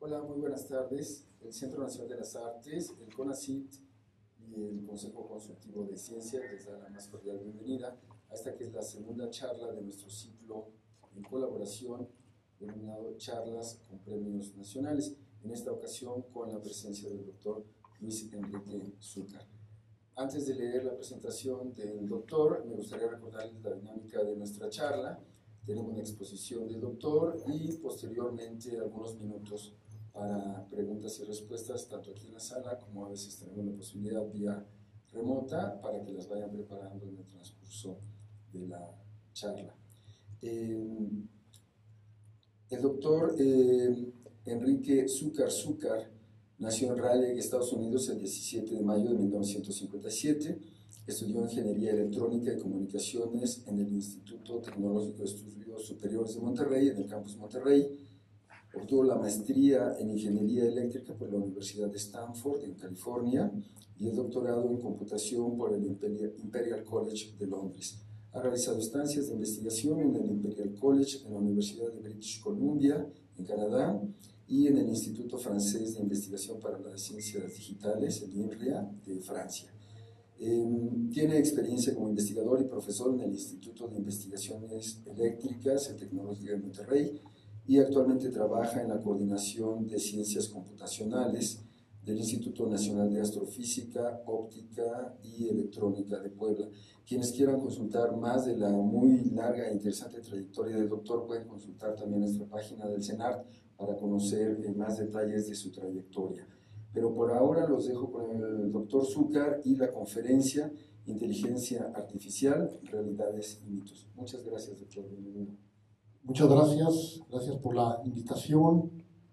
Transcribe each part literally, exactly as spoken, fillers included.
Hola, muy buenas tardes. El Centro Nacional de las Artes, el CONACYT y el Consejo Consultivo de Ciencias les da la más cordial bienvenida a esta que es la segunda charla de nuestro ciclo en colaboración denominado Charlas con Premios Nacionales, en esta ocasión con la presencia del doctor Luis Enrique Zúcar. Antes de leer la presentación del doctor, me gustaría recordarles la dinámica de nuestra charla. Tenemos una exposición del doctor y posteriormente algunos minutos para preguntas y respuestas, tanto aquí en la sala como a veces tenemos la posibilidad vía remota para que las vayan preparando en el transcurso de la charla. Eh, el doctor eh, Enrique Zúcar Zúcar nació en Raleigh, Estados Unidos, el diecisiete de mayo de mil novecientos cincuenta y siete. Estudió Ingeniería Electrónica y Comunicaciones en el Instituto Tecnológico de Estudios Superiores de Monterrey, en el campus Monterrey. Obtuvo la maestría en Ingeniería Eléctrica por la Universidad de Stanford, en California, y el doctorado en Computación por el Imperial College de Londres. Ha realizado estancias de investigación en el Imperial College, en la Universidad de British Columbia, en Canadá, y en el Instituto Francés de Investigación para las Ciencias Digitales, el INRIA, de Francia. Eh, tiene experiencia como investigador y profesor en el Instituto de Investigaciones Eléctricas y Tecnológicas de Monterrey, y actualmente trabaja en la Coordinación de Ciencias Computacionales del Instituto Nacional de Astrofísica, Óptica y Electrónica de Puebla. Quienes quieran consultar más de la muy larga e interesante trayectoria del doctor pueden consultar también nuestra página del CENART para conocer eh, más detalles de su trayectoria. Pero por ahora los dejo con el doctor Zúcar y la conferencia Inteligencia Artificial, Realidades y Mitos. Muchas gracias, doctor. Bienvenido. Muchas gracias, gracias por la invitación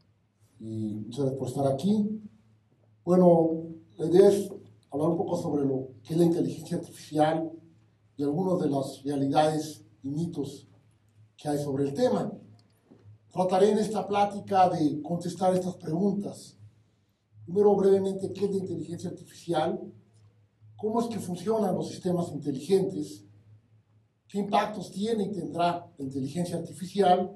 y muchas gracias por estar aquí. Bueno, la idea es hablar un poco sobre lo que es la inteligencia artificial y algunas de las realidades y mitos que hay sobre el tema. Trataré en esta plática de contestar estas preguntas. Primero, brevemente, ¿qué es la inteligencia artificial? ¿Cómo es que funcionan los sistemas inteligentes? ¿Qué impactos tiene y tendrá la inteligencia artificial?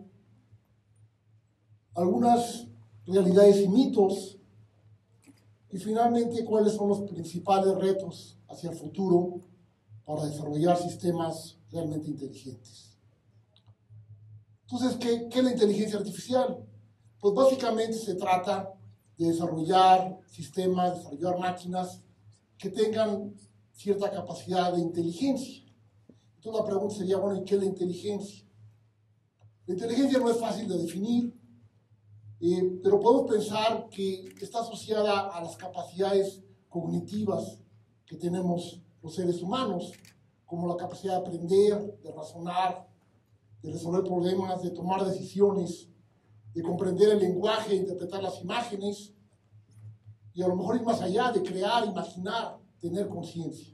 Algunas realidades y mitos. Y finalmente, ¿cuáles son los principales retos hacia el futuro para desarrollar sistemas realmente inteligentes? Entonces, ¿qué, qué es la inteligencia artificial? Pues básicamente se trata de desarrollar sistemas, desarrollar máquinas que tengan cierta capacidad de inteligencia. Entonces la pregunta sería, bueno, ¿y qué es la inteligencia? La inteligencia no es fácil de definir, eh, pero podemos pensar que está asociada a las capacidades cognitivas que tenemos los seres humanos, como la capacidad de aprender, de razonar, de resolver problemas, de tomar decisiones, de comprender el lenguaje, de interpretar las imágenes, y a lo mejor ir más allá, de crear, imaginar, tener conciencia.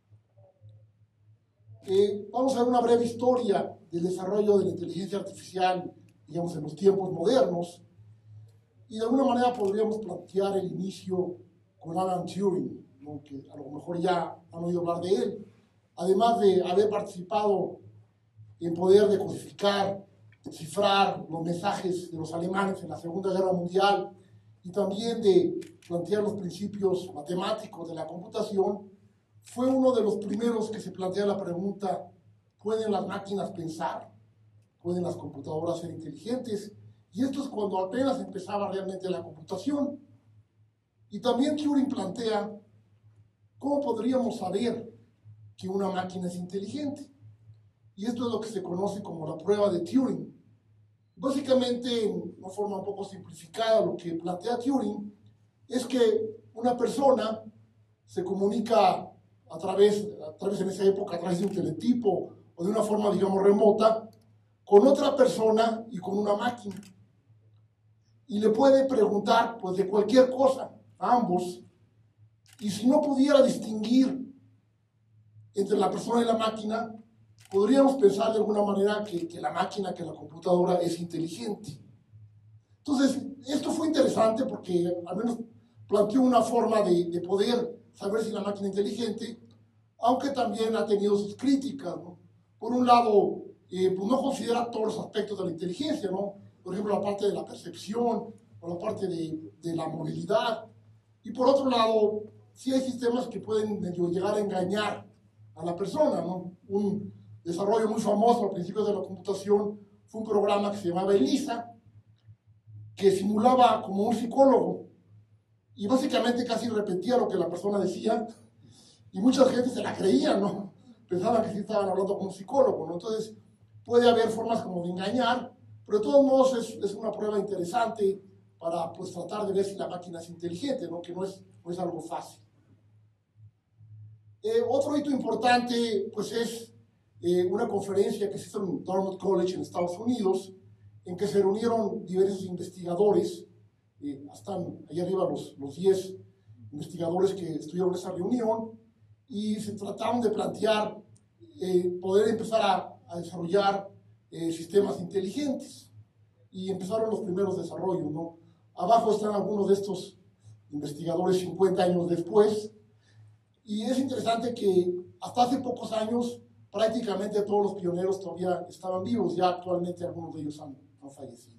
Eh, vamos a ver una breve historia del desarrollo de la inteligencia artificial, digamos, en los tiempos modernos, y de alguna manera podríamos plantear el inicio con Alan Turing, ¿no? Que a lo mejor ya han oído hablar de él, además de haber participado en poder decodificar, descifrar los mensajes de los alemanes en la Segunda Guerra Mundial, y también de plantear los principios matemáticos de la computación. Fue uno de los primeros que se plantea la pregunta, ¿pueden las máquinas pensar? ¿Pueden las computadoras ser inteligentes? Y esto es cuando apenas empezaba realmente la computación. Y también Turing plantea, ¿cómo podríamos saber que una máquina es inteligente? Y esto es lo que se conoce como la prueba de Turing. Básicamente, en una forma un poco simplificada, lo que plantea Turing es que una persona se comunica a través, a través en esa época, a través de un teletipo o de una forma, digamos, remota, con otra persona y con una máquina. Y le puede preguntar, pues, de cualquier cosa a ambos. Y si no pudiera distinguir entre la persona y la máquina, podríamos pensar de alguna manera que, que la máquina, que la computadora es inteligente. Entonces, esto fue interesante porque al menos planteó una forma de, de poder saber si la máquina es inteligente, aunque también ha tenido sus críticas, ¿no? Por un lado, eh, pues no considera todos los aspectos de la inteligencia, ¿no? Por ejemplo, la parte de la percepción, o por la parte de, de la movilidad. Y por otro lado, sí hay sistemas que pueden medio llegar a engañar a la persona, ¿no? Un desarrollo muy famoso al principio de la computación fue un programa que se llamaba ELIZA, que simulaba como un psicólogo y básicamente casi repetía lo que la persona decía y mucha gente se la creía, ¿no? Pensaban que sí estaban hablando con un psicólogo, ¿no? Entonces puede haber formas como de engañar, pero de todos modos es, es una prueba interesante para pues tratar de ver si la máquina es inteligente, ¿no? Que no es, no es algo fácil. Eh, otro hito importante pues es eh, una conferencia que se hizo en Dartmouth College en Estados Unidos, en que se reunieron diversos investigadores, eh, están allá arriba los, los diez investigadores que estuvieron en esa reunión, y se trataron de plantear eh, poder empezar a, a desarrollar eh, sistemas inteligentes, y empezaron los primeros desarrollos, ¿no? Abajo están algunos de estos investigadores cincuenta años después, y es interesante que hasta hace pocos años prácticamente todos los pioneros todavía estaban vivos, ya actualmente algunos de ellos han, han fallecido.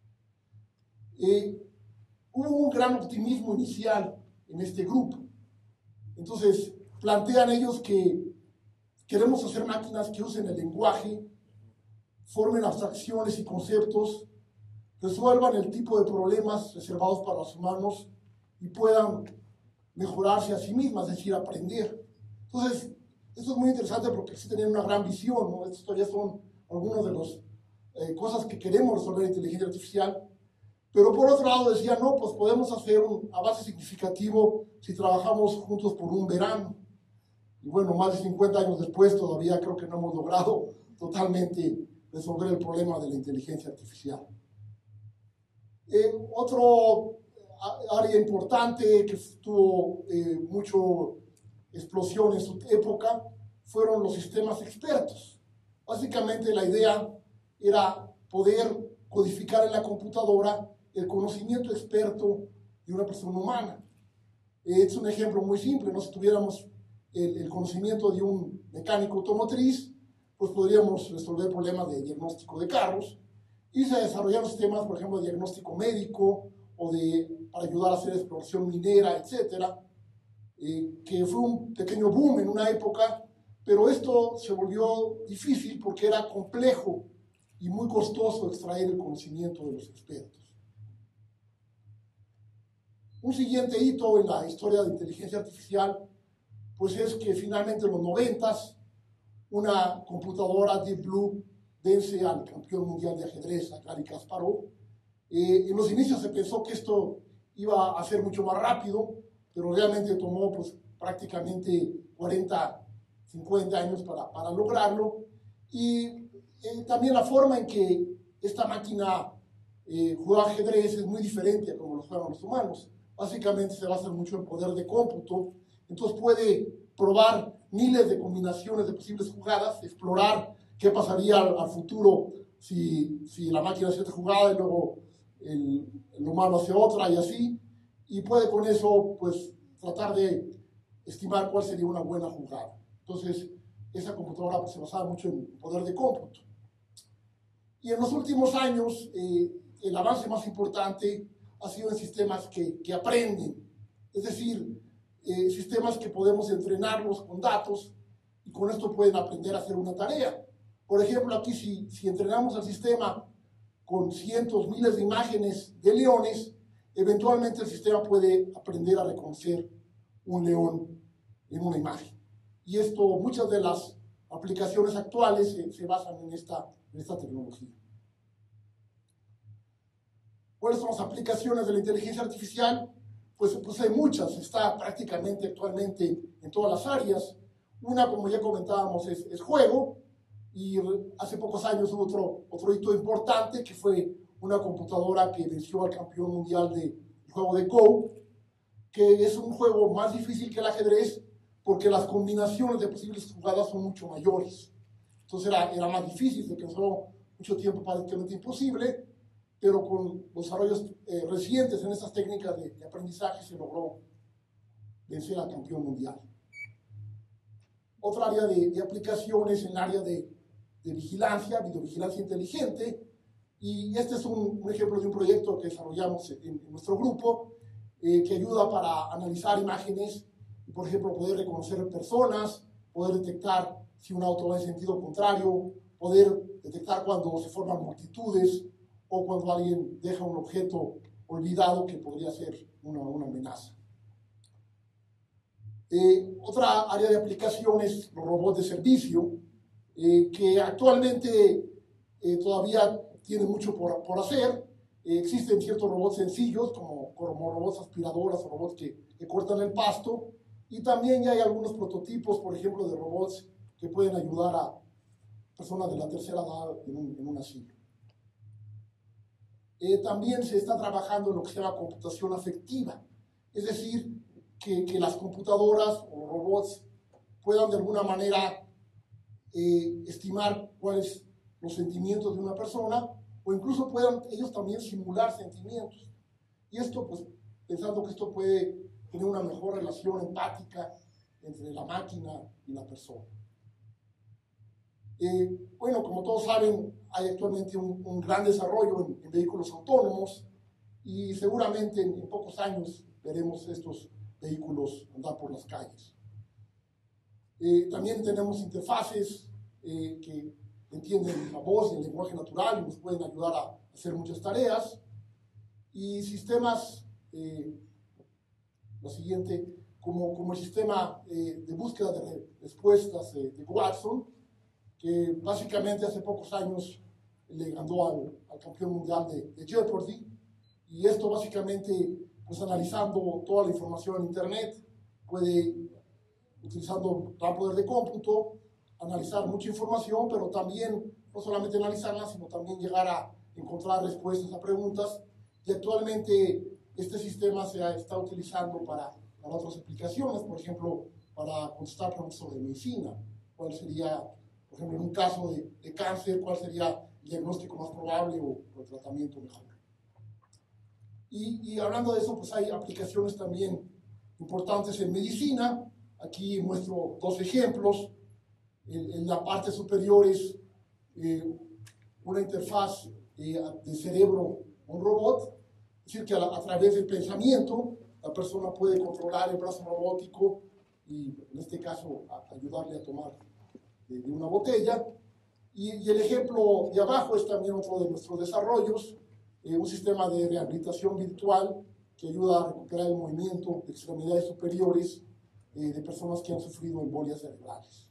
Eh, hubo un gran optimismo inicial en este grupo. Entonces, plantean ellos que queremos hacer máquinas que usen el lenguaje, formen abstracciones y conceptos, resuelvan el tipo de problemas reservados para los humanos y puedan mejorarse a sí mismas, es decir, aprender. Entonces, esto es muy interesante porque sí tienen una gran visión, ¿no? Estos todavía son algunas de las eh, cosas que queremos resolver en inteligencia artificial. Pero por otro lado decía, no, pues podemos hacer un avance significativo si trabajamos juntos por un verano. Y bueno, más de cincuenta años después todavía creo que no hemos logrado totalmente resolver el problema de la inteligencia artificial. Eh, otro área importante que tuvo eh, mucho explosión en su época fueron los sistemas expertos. Básicamente la idea era poder codificar en la computadora el conocimiento experto de una persona humana. Eh, es un ejemplo muy simple, ¿no? Si tuviéramos el, el conocimiento de un mecánico automotriz, pues podríamos resolver problemas de diagnóstico de carros, y se desarrollaron sistemas, por ejemplo, de diagnóstico médico o de, para ayudar a hacer exploración minera, etcétera, eh, que fue un pequeño boom en una época, pero esto se volvió difícil porque era complejo y muy costoso extraer el conocimiento de los expertos. Un siguiente hito en la historia de inteligencia artificial, pues es que finalmente en los noventas, una computadora Deep Blue vence al campeón mundial de ajedrez, a Garry Kasparov. Eh, en los inicios se pensó que esto iba a ser mucho más rápido, pero realmente tomó pues, prácticamente cuarenta, cincuenta años para, para lograrlo. Y eh, también la forma en que esta máquina eh, juega ajedrez es muy diferente a como lo juegan los humanos. Básicamente se basa mucho en poder de cómputo, entonces puede probar miles de combinaciones de posibles jugadas, explorar qué pasaría al, al futuro si, si la máquina hace esta jugada y luego el, el humano hace otra y así, y puede con eso pues tratar de estimar cuál sería una buena jugada. Entonces esa computadora pues, se basaba mucho en poder de cómputo. Y en los últimos años eh, el avance más importante ha sido en sistemas que, que aprenden, es decir, eh, sistemas que podemos entrenarlos con datos y con esto pueden aprender a hacer una tarea. Por ejemplo, aquí si, si entrenamos al sistema con cientos, miles de imágenes de leones, eventualmente el sistema puede aprender a reconocer un león en una imagen. Y esto, muchas de las aplicaciones actuales se, se basan en esta, en esta tecnología. ¿Cuáles son las aplicaciones de la inteligencia artificial? Pues, pues hay muchas, está prácticamente actualmente en todas las áreas. Una, como ya comentábamos, es, es juego, y hace pocos años hubo otro, otro hito importante, que fue una computadora que venció al campeón mundial del juego de Go, que es un juego más difícil que el ajedrez, porque las combinaciones de posibles jugadas son mucho mayores. Entonces era, era más difícil, se pensó mucho tiempo prácticamente imposible, pero con los desarrollos eh, recientes en estas técnicas de, de aprendizaje se logró vencer al campeón mundial. Otra área de, de aplicaciones en el área de, de vigilancia, videovigilancia inteligente, Y este es un, un ejemplo de un proyecto que desarrollamos en, en nuestro grupo, eh, que ayuda para analizar imágenes y, por ejemplo, poder reconocer personas, poder detectar si un auto va en sentido contrario, poder detectar cuando se forman multitudes o cuando alguien deja un objeto olvidado que podría ser una, una amenaza. Eh, otra área de aplicación es los robots de servicio, eh, que actualmente eh, todavía tienen mucho por, por hacer. Eh, existen ciertos robots sencillos, como, como robots aspiradoras o robots que, que cortan el pasto, y también ya hay algunos prototipos, por ejemplo, de robots que pueden ayudar a personas de la tercera edad en un, en un asilo. Eh, también se está trabajando en lo que se llama computación afectiva, es decir, que, que las computadoras o robots puedan de alguna manera eh, estimar cuáles los sentimientos de una persona, o incluso puedan ellos también simular sentimientos. Y esto, pues, pensando que esto puede tener una mejor relación empática entre la máquina y la persona. Eh, bueno, como todos saben, hay actualmente un, un gran desarrollo en, en vehículos autónomos y seguramente en, en pocos años veremos estos vehículos andar por las calles. Eh, también tenemos interfaces eh, que entienden la voz y el lenguaje natural y nos pueden ayudar a hacer muchas tareas. Y sistemas, eh, lo siguiente, como, como el sistema eh, de búsqueda de respuestas eh, de Watson, que básicamente hace pocos años le ganó al, al campeón mundial de, de Jeopardy. Y esto básicamente, pues analizando toda la información en Internet, puede, utilizando gran poder de cómputo, analizar mucha información, pero también, no solamente analizarla, sino también llegar a encontrar respuestas a preguntas. Y actualmente este sistema se está utilizando para, para otras aplicaciones, por ejemplo, para contestar preguntas sobre medicina. ¿Cuál sería, por ejemplo, en un caso de, de cáncer, cuál sería el diagnóstico más probable o, o el tratamiento mejor? Y, y hablando de eso, pues hay aplicaciones también importantes en medicina. Aquí muestro dos ejemplos. En, en la parte superior es eh, una interfaz eh, de cerebro, un robot, es decir, que a, la, a través del pensamiento la persona puede controlar el brazo robótico y en este caso a, ayudarle a tomar de, de una botella. Y, y el ejemplo de abajo es también otro de nuestros desarrollos, eh, un sistema de rehabilitación virtual que ayuda a recuperar el movimiento de extremidades superiores eh, de personas que han sufrido embolias cerebrales.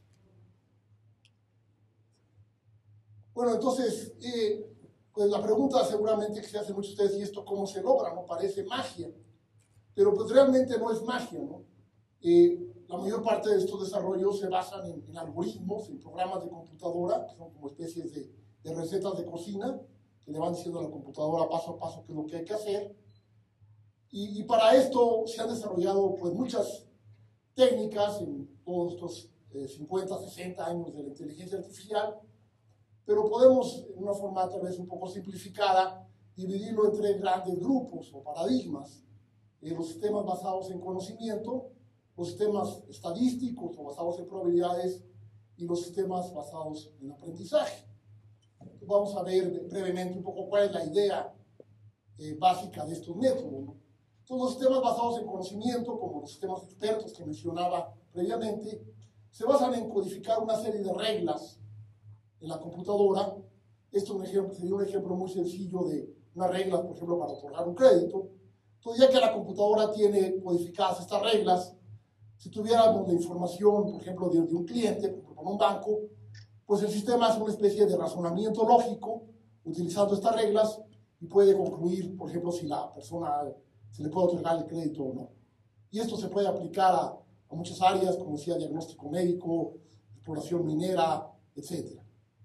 Bueno, entonces, eh, pues la pregunta seguramente que se hacen muchos de ustedes, ¿y esto cómo se logra? ¿No? Parece magia, pero pues realmente no es magia, ¿no? Eh, la mayor parte de estos desarrollos se basan en, en algoritmos, en programas de computadora, que son como especies de, de recetas de cocina, que le van diciendo a la computadora paso a paso qué es lo que hay que hacer. Y, y para esto se han desarrollado pues muchas técnicas en todos estos eh, cincuenta, sesenta años de la inteligencia artificial, pero podemos, en una forma tal vez un poco simplificada, dividirlo en tres grandes grupos o paradigmas. Eh, los sistemas basados en conocimiento, los sistemas estadísticos o basados en probabilidades y los sistemas basados en aprendizaje. Entonces, vamos a ver brevemente un poco cuál es la idea eh, básica de estos métodos, ¿no? Entonces, los sistemas basados en conocimiento, como los sistemas expertos que mencionaba previamente, se basan en codificar una serie de reglas en la computadora. Esto un ejemplo, sería un ejemplo muy sencillo de una regla, por ejemplo, para otorgar un crédito. Entonces, ya que la computadora tiene codificadas estas reglas, si tuviéramos la información, por ejemplo, de, de un cliente, por ejemplo, un banco, pues el sistema hace una especie de razonamiento lógico utilizando estas reglas y puede concluir, por ejemplo, si la persona se le puede otorgar el crédito o no. Y esto se puede aplicar a, a muchas áreas, como decía, diagnóstico médico, exploración minera, etcétera.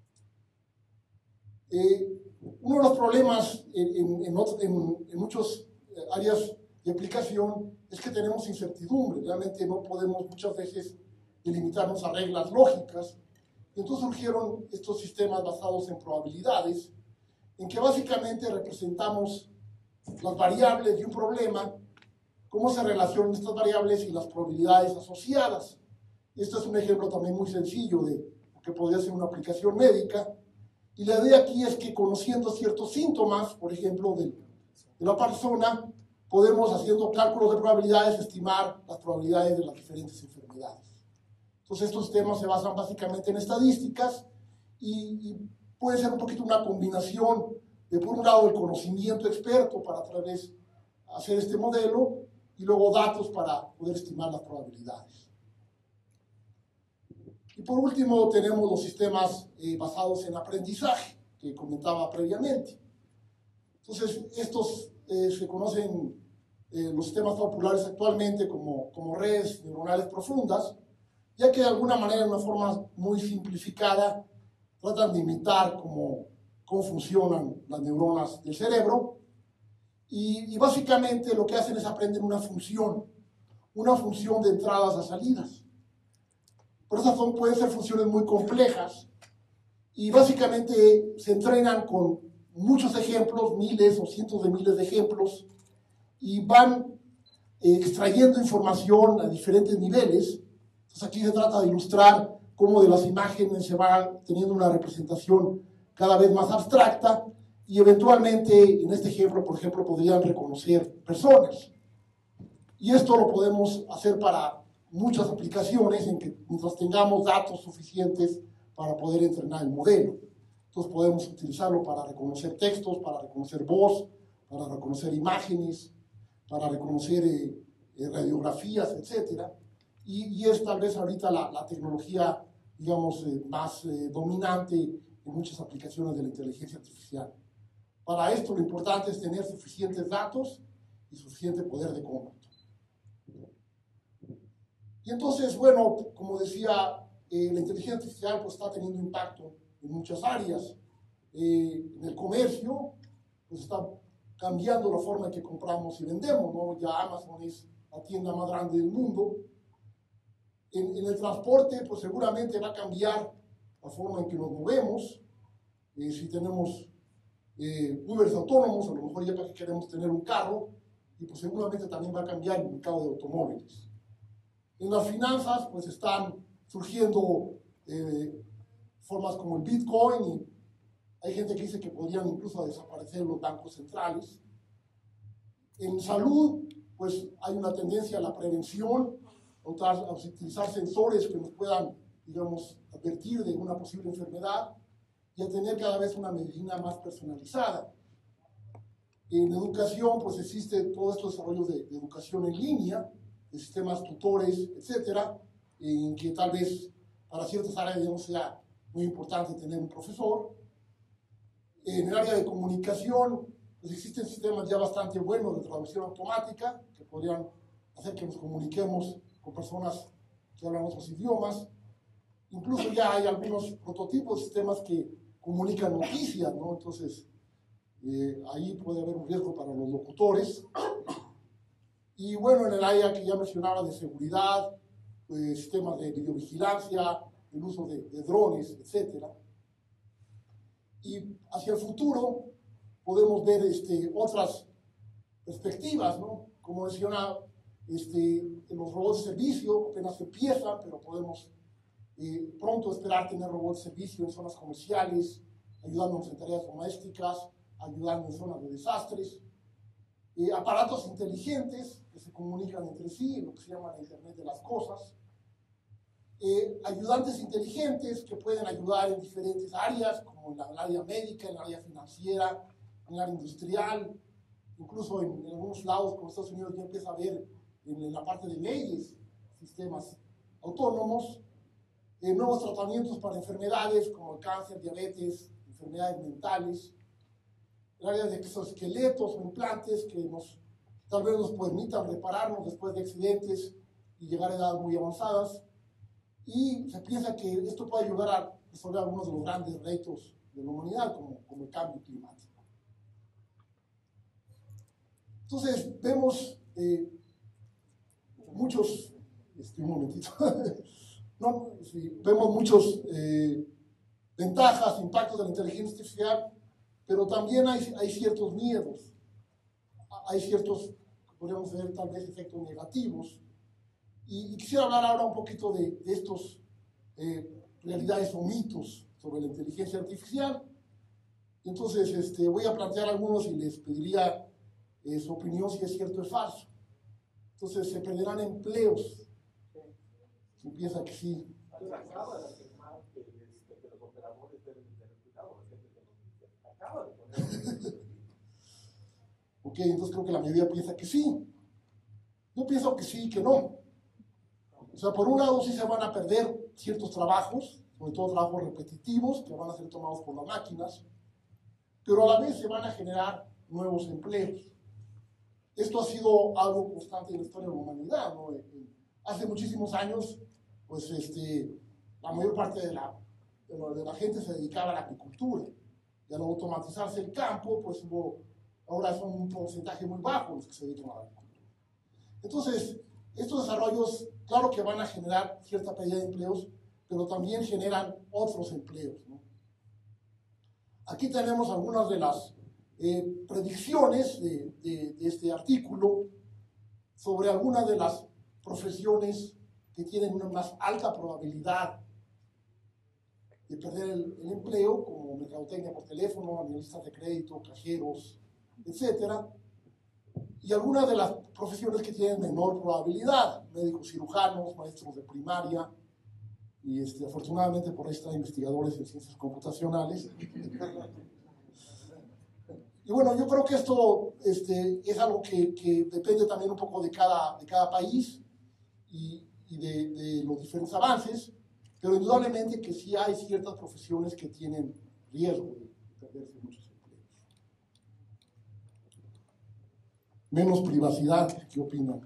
Eh, uno de los problemas en, en, en, en, en muchas áreas de aplicación es que tenemos incertidumbre. Realmente no podemos muchas veces delimitarnos a reglas lógicas. Y entonces surgieron estos sistemas basados en probabilidades, en que básicamente representamos las variables de un problema, cómo se relacionan estas variables y las probabilidades asociadas. Este es un ejemplo también muy sencillo de lo que podría ser una aplicación médica. Y la idea aquí es que conociendo ciertos síntomas, por ejemplo, de, de la persona, podemos, haciendo cálculos de probabilidades, estimar las probabilidades de las diferentes enfermedades. Entonces, estos temas se basan básicamente en estadísticas y, y puede ser un poquito una combinación de, por un lado, el conocimiento experto para a través hacer este modelo y luego datos para poder estimar las probabilidades. Y por último tenemos los sistemas eh, basados en aprendizaje, que comentaba previamente. Entonces, estos eh, se conocen, eh, los sistemas populares actualmente como, como redes neuronales profundas, ya que de alguna manera, de una forma muy simplificada, tratan de imitar cómo, cómo funcionan las neuronas del cerebro. Y, y básicamente lo que hacen es aprender una función, una función de entradas a salidas. Pero esas son, pueden ser funciones muy complejas y básicamente se entrenan con muchos ejemplos, miles o cientos de miles de ejemplos, y van eh, extrayendo información a diferentes niveles. Entonces aquí se trata de ilustrar cómo de las imágenes se va teniendo una representación cada vez más abstracta y eventualmente, en este ejemplo, por ejemplo, podrían reconocer personas. Y esto lo podemos hacer para muchas aplicaciones en que mientras tengamos datos suficientes para poder entrenar el modelo. Entonces podemos utilizarlo para reconocer textos, para reconocer voz, para reconocer imágenes, para reconocer eh, eh, radiografías, etcétera. Y, y es tal vez ahorita la, la tecnología, digamos, eh, más eh, dominante en muchas aplicaciones de la inteligencia artificial. Para esto lo importante es tener suficientes datos y suficiente poder de cómputo. Y entonces, bueno, como decía, eh, la inteligencia artificial pues, está teniendo impacto en muchas áreas. Eh, en el comercio, pues está cambiando la forma en que compramos y vendemos, ¿no? Ya Amazon es la tienda más grande del mundo. En, en el transporte, pues seguramente va a cambiar la forma en que nos movemos. Eh, si tenemos eh, Ubers autónomos, a lo mejor ya para que queremos tener un carro, y pues seguramente también va a cambiar el mercado de automóviles. En las finanzas, pues están surgiendo eh, formas como el Bitcoin, y hay gente que dice que podrían incluso desaparecer los bancos centrales. En salud, pues hay una tendencia a la prevención, a utilizar sensores que nos puedan, digamos, advertir de una posible enfermedad y a tener cada vez una medicina más personalizada. En educación, pues existe todo estos desarrollos de, de educación en línea, de sistemas tutores, etcétera, en que tal vez para ciertas áreas no sea muy importante tener un profesor. En el área de comunicación, pues existen sistemas ya bastante buenos de traducción automática que podrían hacer que nos comuniquemos con personas que hablan otros idiomas. Incluso ya hay algunos prototipos de sistemas que comunican noticias, ¿no? Entonces, eh, ahí puede haber un riesgo para los locutores. Y bueno, en el área que ya mencionaba de seguridad, eh, sistemas de videovigilancia, el uso de, de drones, etcétera. Y hacia el futuro podemos ver este, otras perspectivas, ¿no? Como mencionaba, este, los robots de servicio apenas empiezan, pero podemos eh, pronto esperar tener robots de servicio en zonas comerciales, ayudándonos en tareas domésticas, ayudando en zonas de desastres. Eh, aparatos inteligentes que se comunican entre sí, lo que se llama la Internet de las Cosas. Eh, ayudantes inteligentes que pueden ayudar en diferentes áreas, como en el área médica, en el área financiera, en el área industrial, incluso en, en algunos lados, como Estados Unidos, ya empieza a haber en, en la parte de leyes, sistemas autónomos, eh, nuevos tratamientos para enfermedades como el cáncer, diabetes, enfermedades mentales, el área de exoesqueletos o implantes que nos, tal vez nos permitan repararnos después de accidentes y llegar a edades muy avanzadas. Y se piensa que esto puede ayudar a resolver algunos de los grandes retos de la humanidad, como, como el cambio climático. Entonces, vemos eh, muchos, este, un momentito, no, sí, vemos muchos eh, ventajas, impactos de la inteligencia artificial, pero también hay, hay ciertos miedos, hay ciertos, podríamos ver tal vez efectos negativos. Y, y quisiera hablar ahora un poquito de, de estos eh, realidades o mitos sobre la inteligencia artificial. Entonces, este, voy a plantear algunos y les pediría eh, su opinión si es cierto o es falso. Entonces, se perderán empleos. Se piensa que sí. Acaba de afirmar que, este, que los operadores deben tener cuidado, la gente que nos acaba de poner. Ok, entonces creo que la mayoría piensa que sí. Yo pienso que sí y que no. O sea, por un lado sí se van a perder ciertos trabajos, sobre todo trabajos repetitivos, que van a ser tomados por las máquinas, pero a la vez se van a generar nuevos empleos. Esto ha sido algo constante en la historia de la humanidad, ¿no? Hace muchísimos años, pues este, la mayor parte de la, de la, de la gente se dedicaba a la agricultura. Y al automatizarse el campo, pues hubo, ahora son un porcentaje muy bajo los que se dedican a la agricultura. Entonces, estos desarrollos, claro que van a generar cierta pérdida de empleos, pero también generan otros empleos, ¿no? Aquí tenemos algunas de las eh, predicciones de, de, de este artículo sobre algunas de las profesiones que tienen una más alta probabilidad de perder el, el empleo, como mercadotecnia por teléfono, analistas de crédito, cajeros, etcétera. Y algunas de las profesiones que tienen menor probabilidad, médicos cirujanos, maestros de primaria, y este, afortunadamente por ahí están investigadores en ciencias computacionales. Y bueno, yo creo que esto este, es algo que, que depende también un poco de cada, de cada país y, y de, de los diferentes avances, pero indudablemente que sí hay ciertas profesiones que tienen riesgo de perderse muchos empleos. Menos privacidad, ¿qué opinan?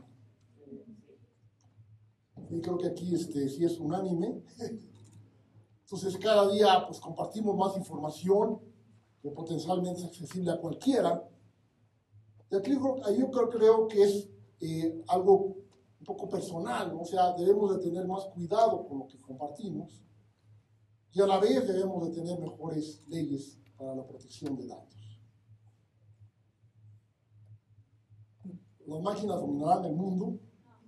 Y creo que aquí este, sí es unánime. Entonces cada día pues, compartimos más información que potencialmente es accesible a cualquiera. Y aquí yo creo, creo que es eh, algo un poco personal, ¿no? O sea, debemos de tener más cuidado con lo que compartimos y a la vez debemos de tener mejores leyes para la protección de datos. Las máquinas dominarán el mundo.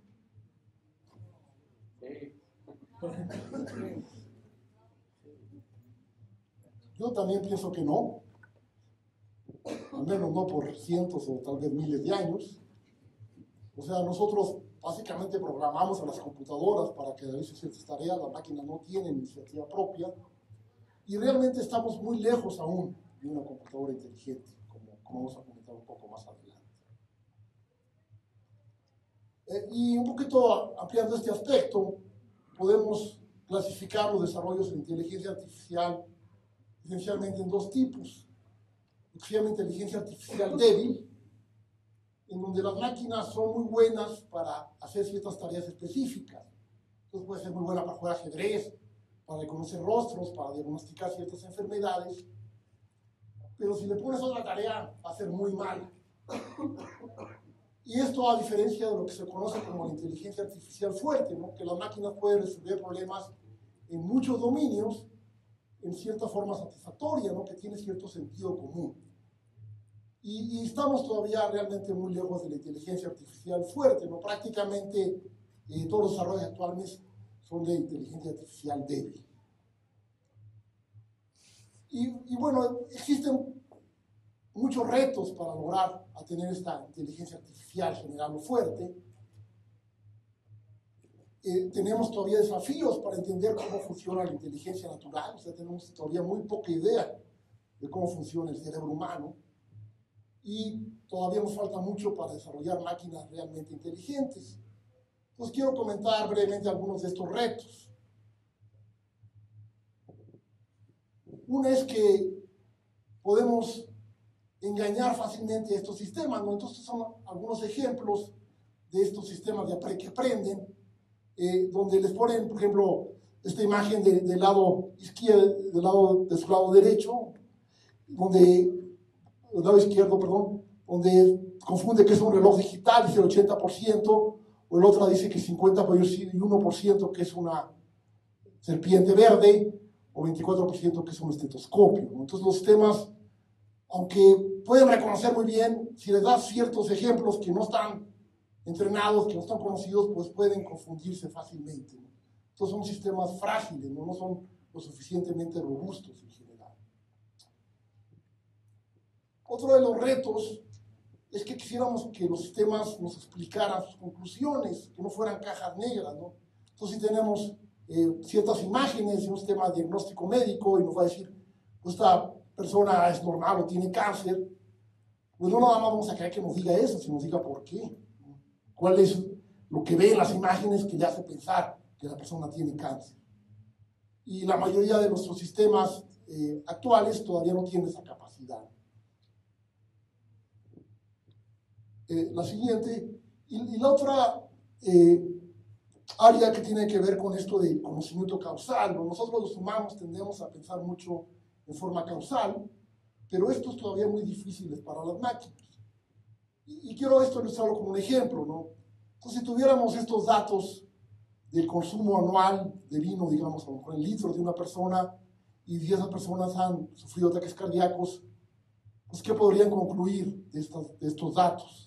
Yo también pienso que no, al menos no por cientos o tal vez miles de años. O sea, nosotros básicamente programamos a las computadoras para que realicen ciertas tareas, las máquinas no tienen iniciativa propia y realmente estamos muy lejos aún de una computadora inteligente, como, como vamos a comentar un poco más adelante. Eh, y un poquito ampliando este aspecto, podemos clasificar los desarrollos en inteligencia artificial esencialmente en dos tipos. Lo que se llama inteligencia artificial débil, en donde las máquinas son muy buenas para hacer ciertas tareas específicas. Entonces puede ser muy buena para jugar ajedrez, para reconocer rostros, para diagnosticar ciertas enfermedades, pero si le pones otra tarea va a ser muy mala. Y esto a diferencia de lo que se conoce como la inteligencia artificial fuerte, ¿no? Que las máquinas pueden resolver problemas en muchos dominios en cierta forma satisfactoria, ¿no? Que tiene cierto sentido común. Y, y estamos todavía realmente muy lejos de la inteligencia artificial fuerte, ¿no? Prácticamente eh, todos los desarrollos actuales son de inteligencia artificial débil. Y, y bueno, existen muchos retos para lograr a tener esta inteligencia artificial general o fuerte. Eh, tenemos todavía desafíos para entender cómo funciona la inteligencia natural, o sea, tenemos todavía muy poca idea de cómo funciona el cerebro humano y todavía nos falta mucho para desarrollar máquinas realmente inteligentes. Entonces quiero comentar brevemente algunos de estos retos. Uno es que podemos engañar fácilmente a estos sistemas, ¿no? Entonces son algunos ejemplos de estos sistemas de apre que aprenden, eh, donde les ponen, por ejemplo, esta imagen de, del lado izquierdo, del lado de su lado derecho, donde, del lado izquierdo, perdón, donde confunde que es un reloj digital, dice el ochenta por ciento, o el otro dice que cincuenta por ciento y uno por ciento que es una serpiente verde, o veinticuatro por ciento que es un estetoscopio, ¿no? Entonces los sistemas, aunque pueden reconocer muy bien, si les das ciertos ejemplos que no están entrenados, que no están conocidos, pues pueden confundirse fácilmente, ¿no? Entonces son sistemas frágiles, ¿no? No son lo suficientemente robustos en general. Otro de los retos es que quisiéramos que los sistemas nos explicaran sus conclusiones, que no fueran cajas negras, ¿no? Entonces, si tenemos eh, ciertas imágenes de un sistema de diagnóstico médico y nos va a decir, pues esta persona es normal o tiene cáncer, pues no nada más vamos a querer que nos diga eso, sino nos diga por qué, ¿no? ¿Cuál es lo que ve en las imágenes que le hace pensar que la persona tiene cáncer? Y la mayoría de nuestros sistemas eh, actuales todavía no tienen esa capacidad. Eh, la siguiente, y, y la otra eh, área que tiene que ver con esto de conocimiento causal, ¿no? Nosotros los humanos tendemos a pensar mucho en forma causal, pero esto es todavía muy difícil para las máquinas. Y, y quiero esto ilustrarlo como un ejemplo, ¿no? Entonces, si tuviéramos estos datos del consumo anual de vino, digamos, a lo mejor en litros de una persona, y diez personas han sufrido ataques cardíacos, pues, ¿qué podrían concluir de, estas, de estos datos?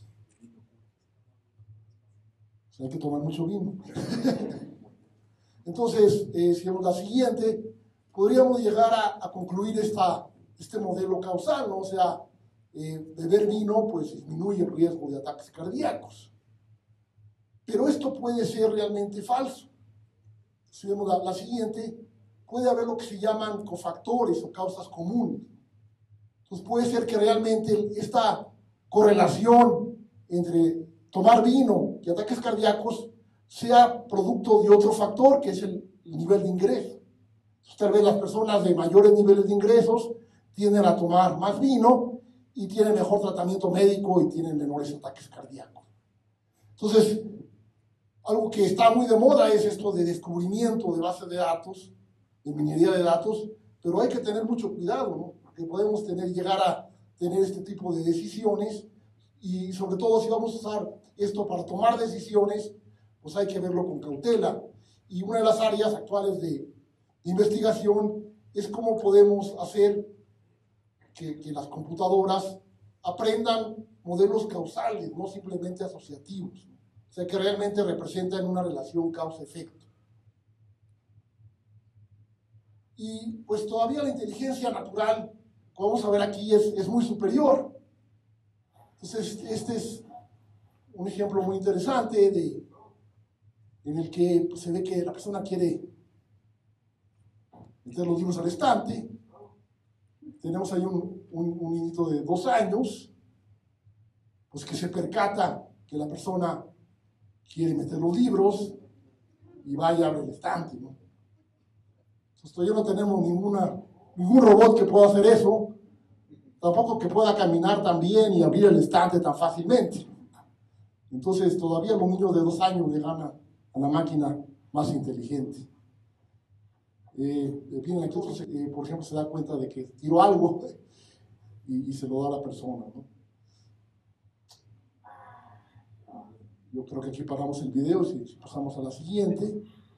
O sea, hay que tomar mucho vino. Entonces, eh, si vemos la siguiente, podríamos llegar a, a concluir esta, este modelo causal, ¿no? O sea, eh, beber vino, pues, disminuye el riesgo de ataques cardíacos. Pero esto puede ser realmente falso. Si vemos la, la siguiente, puede haber lo que se llaman cofactores o causas comunes. Entonces puede ser que realmente esta correlación entre tomar vino y ataques cardíacos sea producto de otro factor, que es el, el nivel de ingreso. Entonces, tal vez las personas de mayores niveles de ingresos tienden a tomar más vino y tienen mejor tratamiento médico y tienen menores ataques cardíacos. Entonces, algo que está muy de moda es esto de descubrimiento de bases de datos, de minería de datos, pero hay que tener mucho cuidado, ¿no? Porque podemos tener, llegar a tener este tipo de decisiones y sobre todo si vamos a usar esto para tomar decisiones, pues hay que verlo con cautela. Y una de las áreas actuales de, de investigación es cómo podemos hacer que, que las computadoras aprendan modelos causales, no simplemente asociativos. O sea, que realmente representan una relación causa-efecto. Y pues todavía la inteligencia natural, como vamos a ver aquí, es, es muy superior. Entonces, este es un ejemplo muy interesante de, en el que pues, se ve que la persona quiere meter los libros al estante. Tenemos ahí un, un, un niñito de dos años, pues que se percata que la persona quiere meter los libros y va y abre el estante, ¿no? Entonces todavía no tenemos ninguna, ningún robot que pueda hacer eso, tampoco que pueda caminar tan bien y abrir el estante tan fácilmente. Entonces todavía los niños de dos años le ganan a la máquina más inteligente. Eh, vienen aquí otros, eh, por ejemplo, se da cuenta de que tiró algo y, y se lo da a la persona, ¿no? Yo creo que aquí paramos el video, si, si pasamos a la siguiente.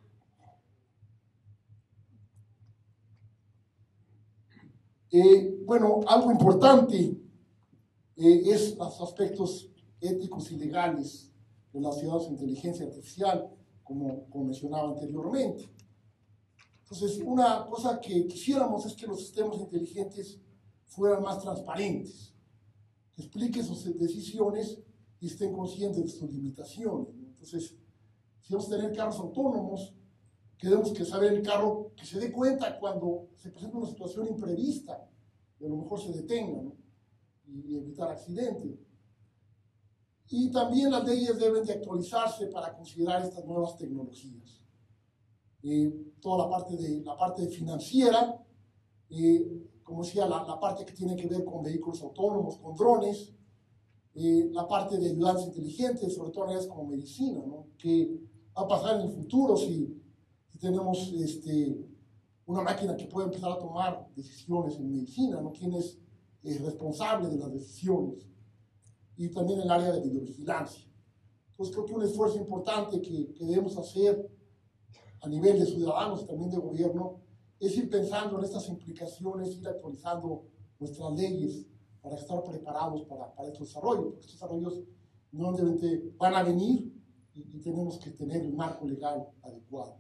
Eh, bueno, algo importante eh, es los aspectos éticos y legales relacionados a inteligencia artificial, como, como mencionaba anteriormente. Entonces, una cosa que quisiéramos es que los sistemas inteligentes fueran más transparentes, que expliquen sus decisiones y estén conscientes de sus limitaciones, ¿no? Entonces, si vamos a tener carros autónomos, tenemos que saber el carro que se dé cuenta cuando se presenta una situación imprevista y a lo mejor se detenga, ¿no? Y evitar accidentes. Y también las leyes deben de actualizarse para considerar estas nuevas tecnologías. Eh, toda la parte, de, la parte financiera, eh, como decía, la, la parte que tiene que ver con vehículos autónomos, con drones, eh, la parte de ayudantes inteligentes, sobre todo en áreas como medicina, ¿no? Que va a pasar en el futuro si, si tenemos este, una máquina que puede empezar a tomar decisiones en medicina, ¿no? ¿Quién es eh, responsable de las decisiones? Y también en el área de videovigilancia. Entonces creo que un esfuerzo importante que, que debemos hacer a nivel de ciudadanos y también de gobierno es ir pensando en estas implicaciones, ir actualizando nuestras leyes para estar preparados para, para estos desarrollos, porque estos desarrollos no necesariamente van a venir y, y tenemos que tener el marco legal adecuado.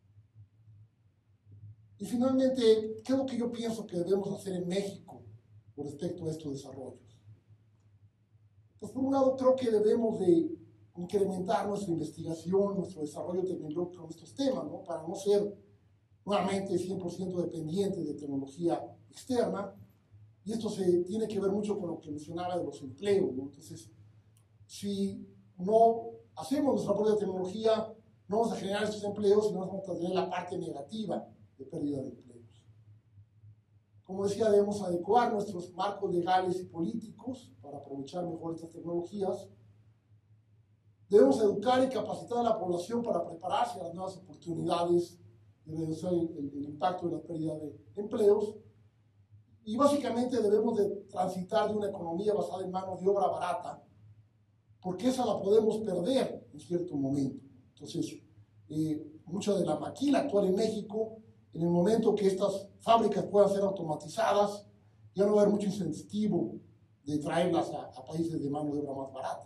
Y finalmente, ¿qué es lo que yo pienso que debemos hacer en México con respecto a estos desarrollos. Pues por un lado creo que debemos de incrementar nuestra investigación, nuestro desarrollo tecnológico en estos temas, ¿no? Para no ser nuevamente cien por ciento dependientes de tecnología externa. Y esto se tiene que ver mucho con lo que mencionaba de los empleos, ¿no? Entonces, si no hacemos nuestra propia tecnología, no vamos a generar estos empleos y no vamos a tener la parte negativa de pérdida de empleos. Como decía, debemos adecuar nuestros marcos legales y políticos para aprovechar mejor estas tecnologías. Debemos educar y capacitar a la población para prepararse a las nuevas oportunidades y reducir el, el, el impacto de la pérdida de empleos. Y básicamente debemos de transitar de una economía basada en mano de obra barata, porque esa la podemos perder en cierto momento. Entonces, eh, mucha de la maquila actual en México, en el momento que estas fábricas puedan ser automatizadas, ya no va a haber mucho incentivo de traerlas a, a países de mano de obra más barata.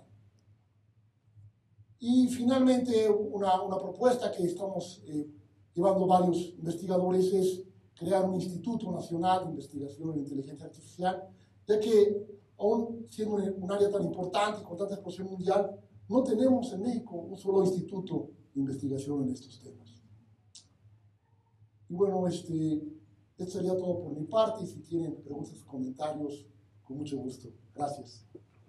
Y finalmente, una, una propuesta que estamos eh, llevando varios investigadores es crear un Instituto Nacional de Investigación en Inteligencia Artificial, ya que, aún siendo un área tan importante y con tanta explosión mundial, no tenemos en México un solo instituto de investigación en estos temas. Y bueno, este, esto sería todo por mi parte, y si tienen preguntas o comentarios, con mucho gusto. Gracias.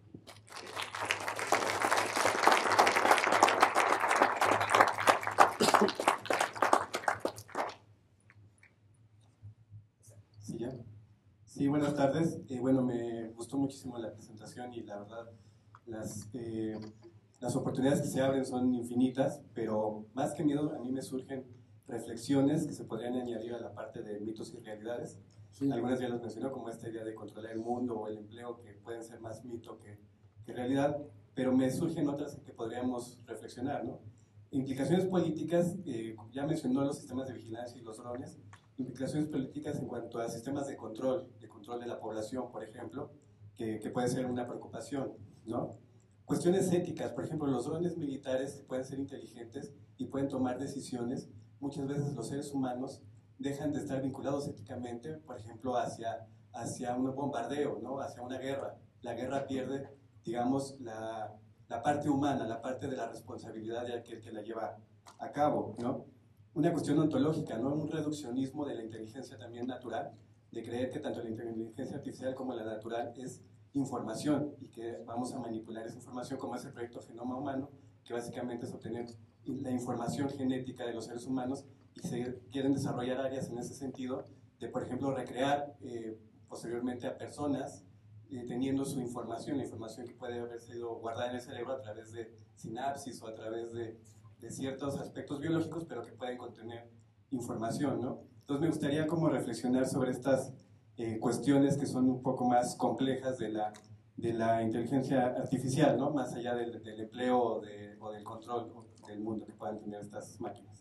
Sí, ya. Sí, buenas tardes. Eh, bueno, me gustó muchísimo la presentación y la verdad, las, eh, las oportunidades que se abren son infinitas, pero más que miedo, a mí me surgen reflexiones que se podrían añadir a la parte de mitos y realidades. Sí. Algunas ya las mencionó, como esta idea de controlar el mundo o el empleo, que pueden ser más mito que, que realidad, pero me surgen otras en que podríamos reflexionar, ¿no? Implicaciones políticas, eh, ya mencionó los sistemas de vigilancia y los drones, implicaciones políticas en cuanto a sistemas de control, de control de la población, por ejemplo, que, que puede ser una preocupación, ¿no? Cuestiones éticas, por ejemplo, los drones militares pueden ser inteligentes y pueden tomar decisiones. Muchas veces los seres humanos dejan de estar vinculados éticamente, por ejemplo, hacia, hacia un bombardeo, ¿no? Hacia una guerra. La guerra pierde, digamos, la, la parte humana, la parte de la responsabilidad de aquel que la lleva a cabo, ¿no? Una cuestión ontológica, ¿no? Un reduccionismo de la inteligencia también natural, de creer que tanto la inteligencia artificial como la natural es información y que vamos a manipular esa información, como es el proyecto Genoma Humano, que básicamente es obtener la información genética de los seres humanos, y se quieren desarrollar áreas en ese sentido de, por ejemplo, recrear eh, posteriormente a personas eh, teniendo su información, la información que puede haber sido guardada en el cerebro a través de sinapsis o a través de, de ciertos aspectos biológicos, pero que pueden contener información, ¿no? Entonces me gustaría como reflexionar sobre estas eh, cuestiones que son un poco más complejas de la, de la inteligencia artificial, ¿no? Más allá del, del empleo o, de, o del control del mundo que puedan tener estas máquinas.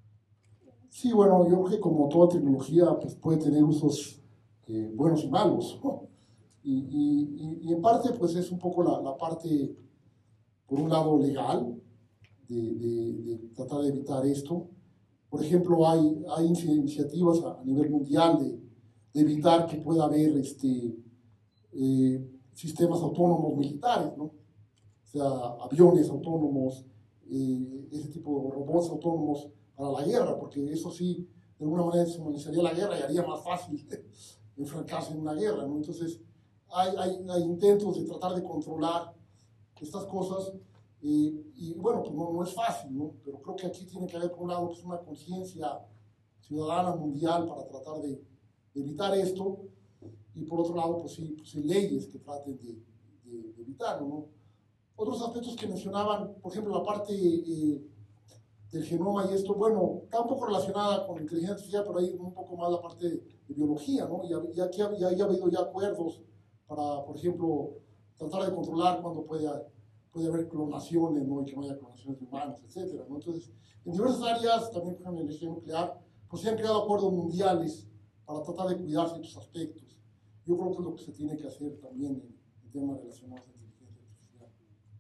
Sí, bueno, yo creo que como toda tecnología pues puede tener usos eh, buenos y malos, ¿no? Y, y, y en parte pues es un poco la, la parte, por un lado, legal, de, de, de tratar de evitar esto. Por ejemplo, hay, hay iniciativas a, a nivel mundial de, de evitar que pueda haber este, eh, sistemas autónomos militares, ¿no? O sea, aviones autónomos, eh, ese tipo de robots autónomos para la guerra, porque eso sí, de alguna manera humanizaría la guerra y haría más fácil enfrentarse en una guerra, ¿no? Entonces, hay, hay, hay intentos de tratar de controlar estas cosas, eh, y bueno, pues no, no es fácil, ¿no? Pero creo que aquí tiene que haber, por un lado, pues una conciencia ciudadana mundial para tratar de, de evitar esto, y por otro lado, pues sí, pues sí leyes que traten de, de, de evitarlo, ¿no? Otros aspectos que mencionaban, por ejemplo, la parte eh, del genoma y esto, bueno, está un poco relacionada con la inteligencia artificial, pero hay un poco más la parte de, de biología, ¿no? Y, y aquí ya, ya ha habido ya acuerdos para, por ejemplo, tratar de controlar cuando puede, puede haber clonaciones, ¿no? Y que no haya clonaciones de humanos, etcétera, ¿no? Entonces, en diversas áreas, también con la energía nuclear, pues se han creado acuerdos mundiales para tratar de cuidar ciertos aspectos. Yo creo que es lo que se tiene que hacer también en, en temas relacionados a inteligencia artificial.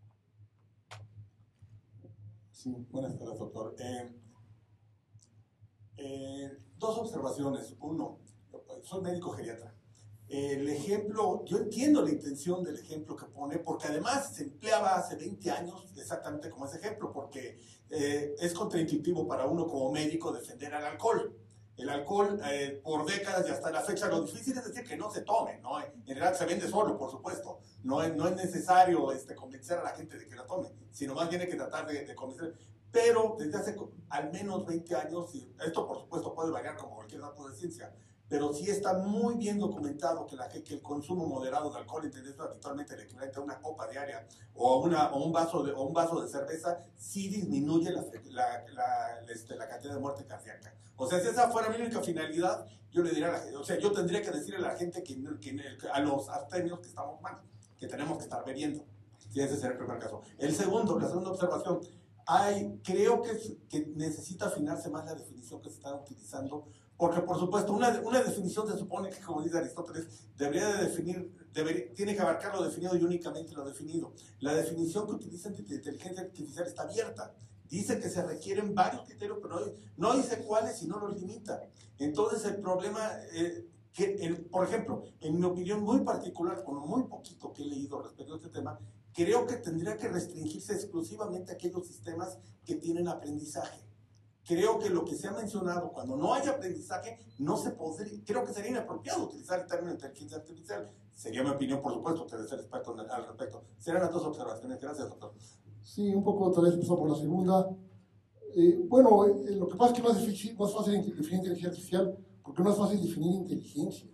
Sí, buenas tardes, doctor. Eh, eh, dos observaciones. Uno, soy médico geriatra El ejemplo, yo entiendo la intención del ejemplo que pone, porque además se empleaba hace veinte años exactamente como ese ejemplo, porque eh, es contraintuitivo para uno como médico defender al alcohol. El alcohol, eh, por décadas y hasta la fecha, lo difícil es decir que no se tome, ¿no? En realidad se vende solo, por supuesto. No es, no es necesario este, convencer a la gente de que la tome, sino más bien hay que tratar de, de convencer. Pero desde hace al menos veinte años, y esto por supuesto puede variar como cualquier dato de ciencia, pero sí está muy bien documentado que, la, que el consumo moderado de alcohol, entendiendo habitualmente el equivalente a una copa diaria o, a una, o, un, vaso de, o un vaso de cerveza, sí disminuye la, la, la, este, la cantidad de muerte cardíaca. O sea, si esa fuera mi única finalidad, yo le diría a la gente, o sea, yo tendría que decirle a la gente, que, que a los abstemios que estamos mal, que tenemos que estar bebiendo. Sí, ese sería el primer caso. El segundo, la segunda observación, hay, creo que, que necesita afinarse más la definición que se está utilizando, porque por supuesto una, una definición se supone que, como dice Aristóteles, debería de definir, debería, tiene que abarcar lo definido y únicamente lo definido. La definición que utilizan de inteligencia artificial está abierta. Dice que se requieren varios criterios, pero no, no dice cuáles y no los limita. Entonces el problema, eh, que el, por ejemplo, en mi opinión muy particular, con lo muy poquito que he leído respecto a este tema, creo que tendría que restringirse exclusivamente a aquellos sistemas que tienen aprendizaje. Creo que lo que se ha mencionado, cuando no hay aprendizaje, no se podría, creo que sería inapropiado utilizar el término inteligencia artificial. Sería mi opinión, por supuesto, ustedes ser expertos al respecto. Serán las dos observaciones. Gracias, doctor. Sí, un poco tal vez empezó por la segunda. Eh, bueno, eh, lo que pasa es que no es, difícil, no es fácil definir inteligencia artificial porque no es fácil definir inteligencia.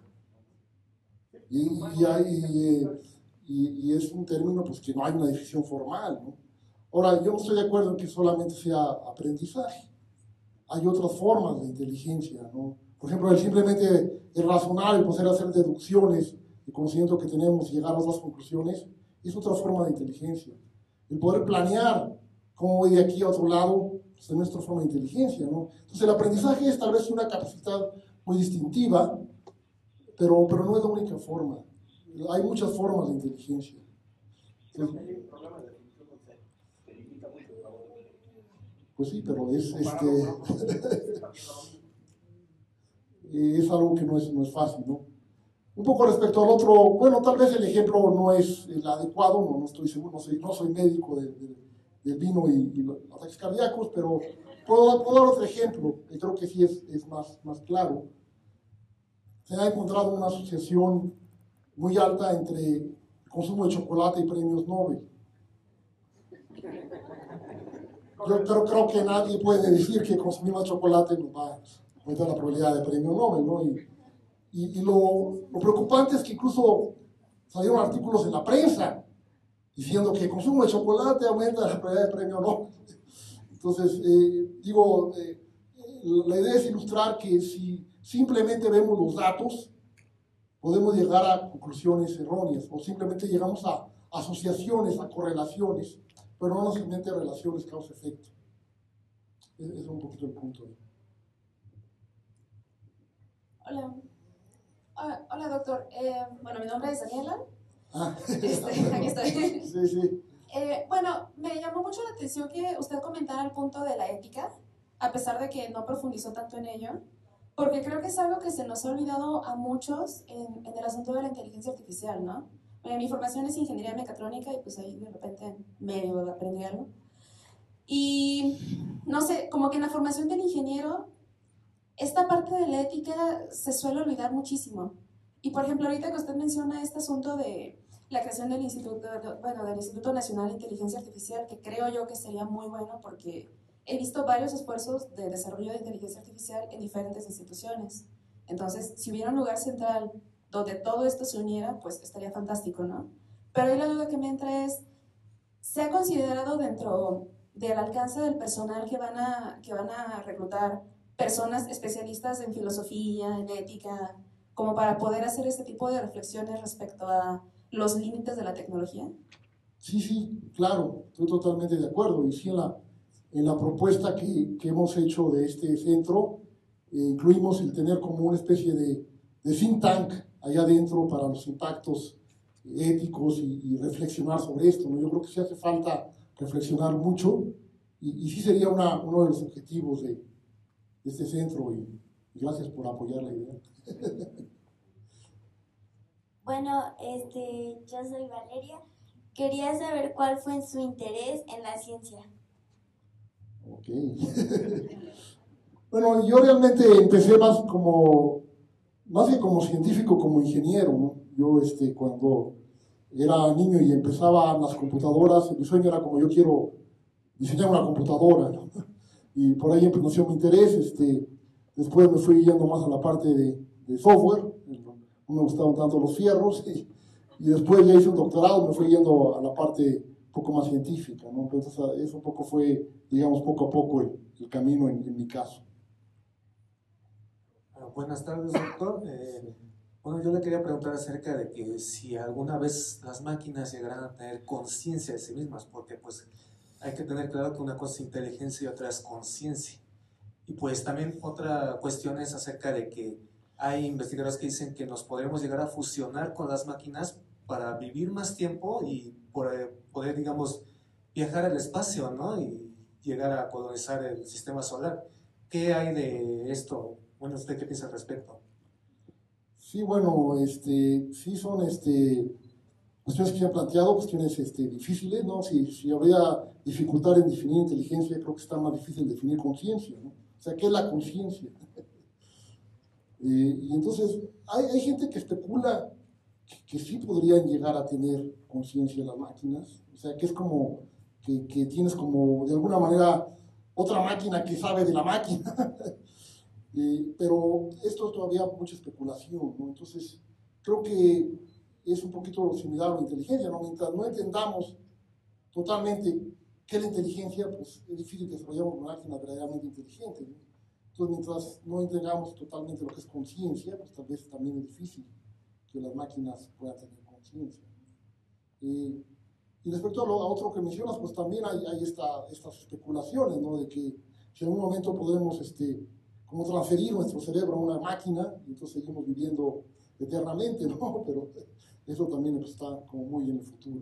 Y, y, hay, y, y es un término pues, que no hay una definición formal, ¿no? Ahora, yo no estoy de acuerdo en que solamente sea aprendizaje. Hay otras formas de inteligencia, ¿no? Por ejemplo, el simplemente el razonar, el poder hacer deducciones, el conocimiento que tenemos y llegar a otras conclusiones, es otra forma de inteligencia. El poder planear cómo voy de aquí a otro lado, pues, es nuestra forma de inteligencia, ¿no? Entonces, el aprendizaje es tal vez una capacidad muy distintiva, pero, pero no es la única forma. Hay muchas formas de inteligencia. Entonces, pues sí, pero es, este, es algo que no es, no es fácil, ¿no? Un poco respecto al otro, bueno, tal vez el ejemplo no es el adecuado, no, no estoy seguro, no soy, no soy médico del de, de vino y, y los ataques cardíacos, pero puedo, puedo dar otro ejemplo, que creo que sí es, es más, más claro. Se ha encontrado una asociación muy alta entre el consumo de chocolate y premios Nobel. Yo creo, creo que nadie puede decir que consumir más chocolate nos va a aumentar la probabilidad de premio Nobel, ¿no? Y, y, y lo, lo preocupante es que incluso salieron artículos en la prensa diciendo que el consumo de chocolate aumenta la probabilidad de premio Nobel. Entonces, eh, digo, eh, la idea es ilustrar que si simplemente vemos los datos, podemos llegar a conclusiones erróneas, o simplemente llegamos a asociaciones, a correlaciones, pero no simplemente relaciones causa-efecto. Ese es un poquito el punto. Hola. Hola, hola doctor. Eh, bueno, mi nombre es Daniela. Ah. Este, aquí estoy. Sí, sí. Eh, bueno, me llamó mucho la atención que usted comentara el punto de la ética, a pesar de que no profundizó tanto en ello, porque creo que es algo que se nos ha olvidado a muchos en, en el asunto de la inteligencia artificial, ¿no? Eh, mi formación es ingeniería mecatrónica y pues ahí de repente medio aprendí algo. Y no sé, como que en la formación del ingeniero, esta parte de la ética se suele olvidar muchísimo. Y por ejemplo, ahorita que usted menciona este asunto de la creación del Instituto, bueno, del Instituto Nacional de Inteligencia Artificial, que creo yo que sería muy bueno porque he visto varios esfuerzos de desarrollo de inteligencia artificial en diferentes instituciones. Entonces, si hubiera un lugar central donde todo esto se uniera, pues estaría fantástico, ¿no? Pero ahí la duda que me entra es, ¿se ha considerado dentro del alcance del personal que van a, que van a reclutar personas especialistas en filosofía, en ética, como para poder hacer este tipo de reflexiones respecto a los límites de la tecnología? Sí, sí, claro, estoy totalmente de acuerdo. Y sí, en la, en la propuesta que, que hemos hecho de este centro, eh, incluimos el tener como una especie de, de think tank allá adentro para los impactos éticos y, y reflexionar sobre esto, ¿no? Yo creo que sí hace falta reflexionar mucho y, y sí sería una, uno de los objetivos de, de este centro y, y gracias por apoyar la idea. Bueno, este, yo soy Valeria. Quería saber cuál fue su interés en la ciencia. Ok. Bueno, yo realmente empecé más como, más que como científico, como ingeniero, ¿no? Yo, este, cuando era niño y empezaba las computadoras, mi sueño era como yo quiero diseñar una computadora, ¿no? Y por ahí empezó mi interés. Este, después me fui yendo más a la parte de, de software, no me gustaban tanto los fierros, y, y después ya hice un doctorado, me fui yendo a la parte un poco más científica, ¿no? Entonces eso un poco fue, digamos, poco a poco el, el camino en, en mi caso. Uh, buenas tardes, doctor. Eh, bueno, yo le quería preguntar acerca de que si alguna vez las máquinas llegarán a tener conciencia de sí mismas, porque pues hay que tener claro que una cosa es inteligencia y otra es conciencia. Y pues también otra cuestión es acerca de que hay investigadores que dicen que nos podremos llegar a fusionar con las máquinas para vivir más tiempo y poder, poder digamos, viajar al espacio, ¿no? Y llegar a colonizar el sistema solar. ¿Qué hay de esto? Bueno, ¿usted qué piensa al respecto? Sí, bueno, este, sí son este, cuestiones que se han planteado, cuestiones este, difíciles, ¿no? Si, si habría dificultad en definir inteligencia, creo que está más difícil definir conciencia, ¿no? O sea, ¿qué es la conciencia? Eh, y entonces hay, hay gente que especula que, que sí podrían llegar a tener conciencia las máquinas, o sea, que es como que, que tienes como de alguna manera otra máquina que sabe de la máquina, eh, pero esto es todavía mucha especulación, ¿no? Entonces creo que es un poquito similar a la inteligencia, ¿no? Mientras no entendamos totalmente qué es la inteligencia, pues es difícil desarrollar una máquina verdaderamente inteligente, ¿no? Entonces, mientras no entendamos totalmente lo que es conciencia, pues tal vez también es difícil que las máquinas puedan tener conciencia. Eh, y respecto a, lo, a otro que mencionas, pues también hay, hay esta, estas especulaciones, ¿no? De que si en algún momento podemos este, como transferir nuestro cerebro a una máquina, y entonces seguimos viviendo eternamente, ¿no? Pero eso también pues, está como muy en el futuro.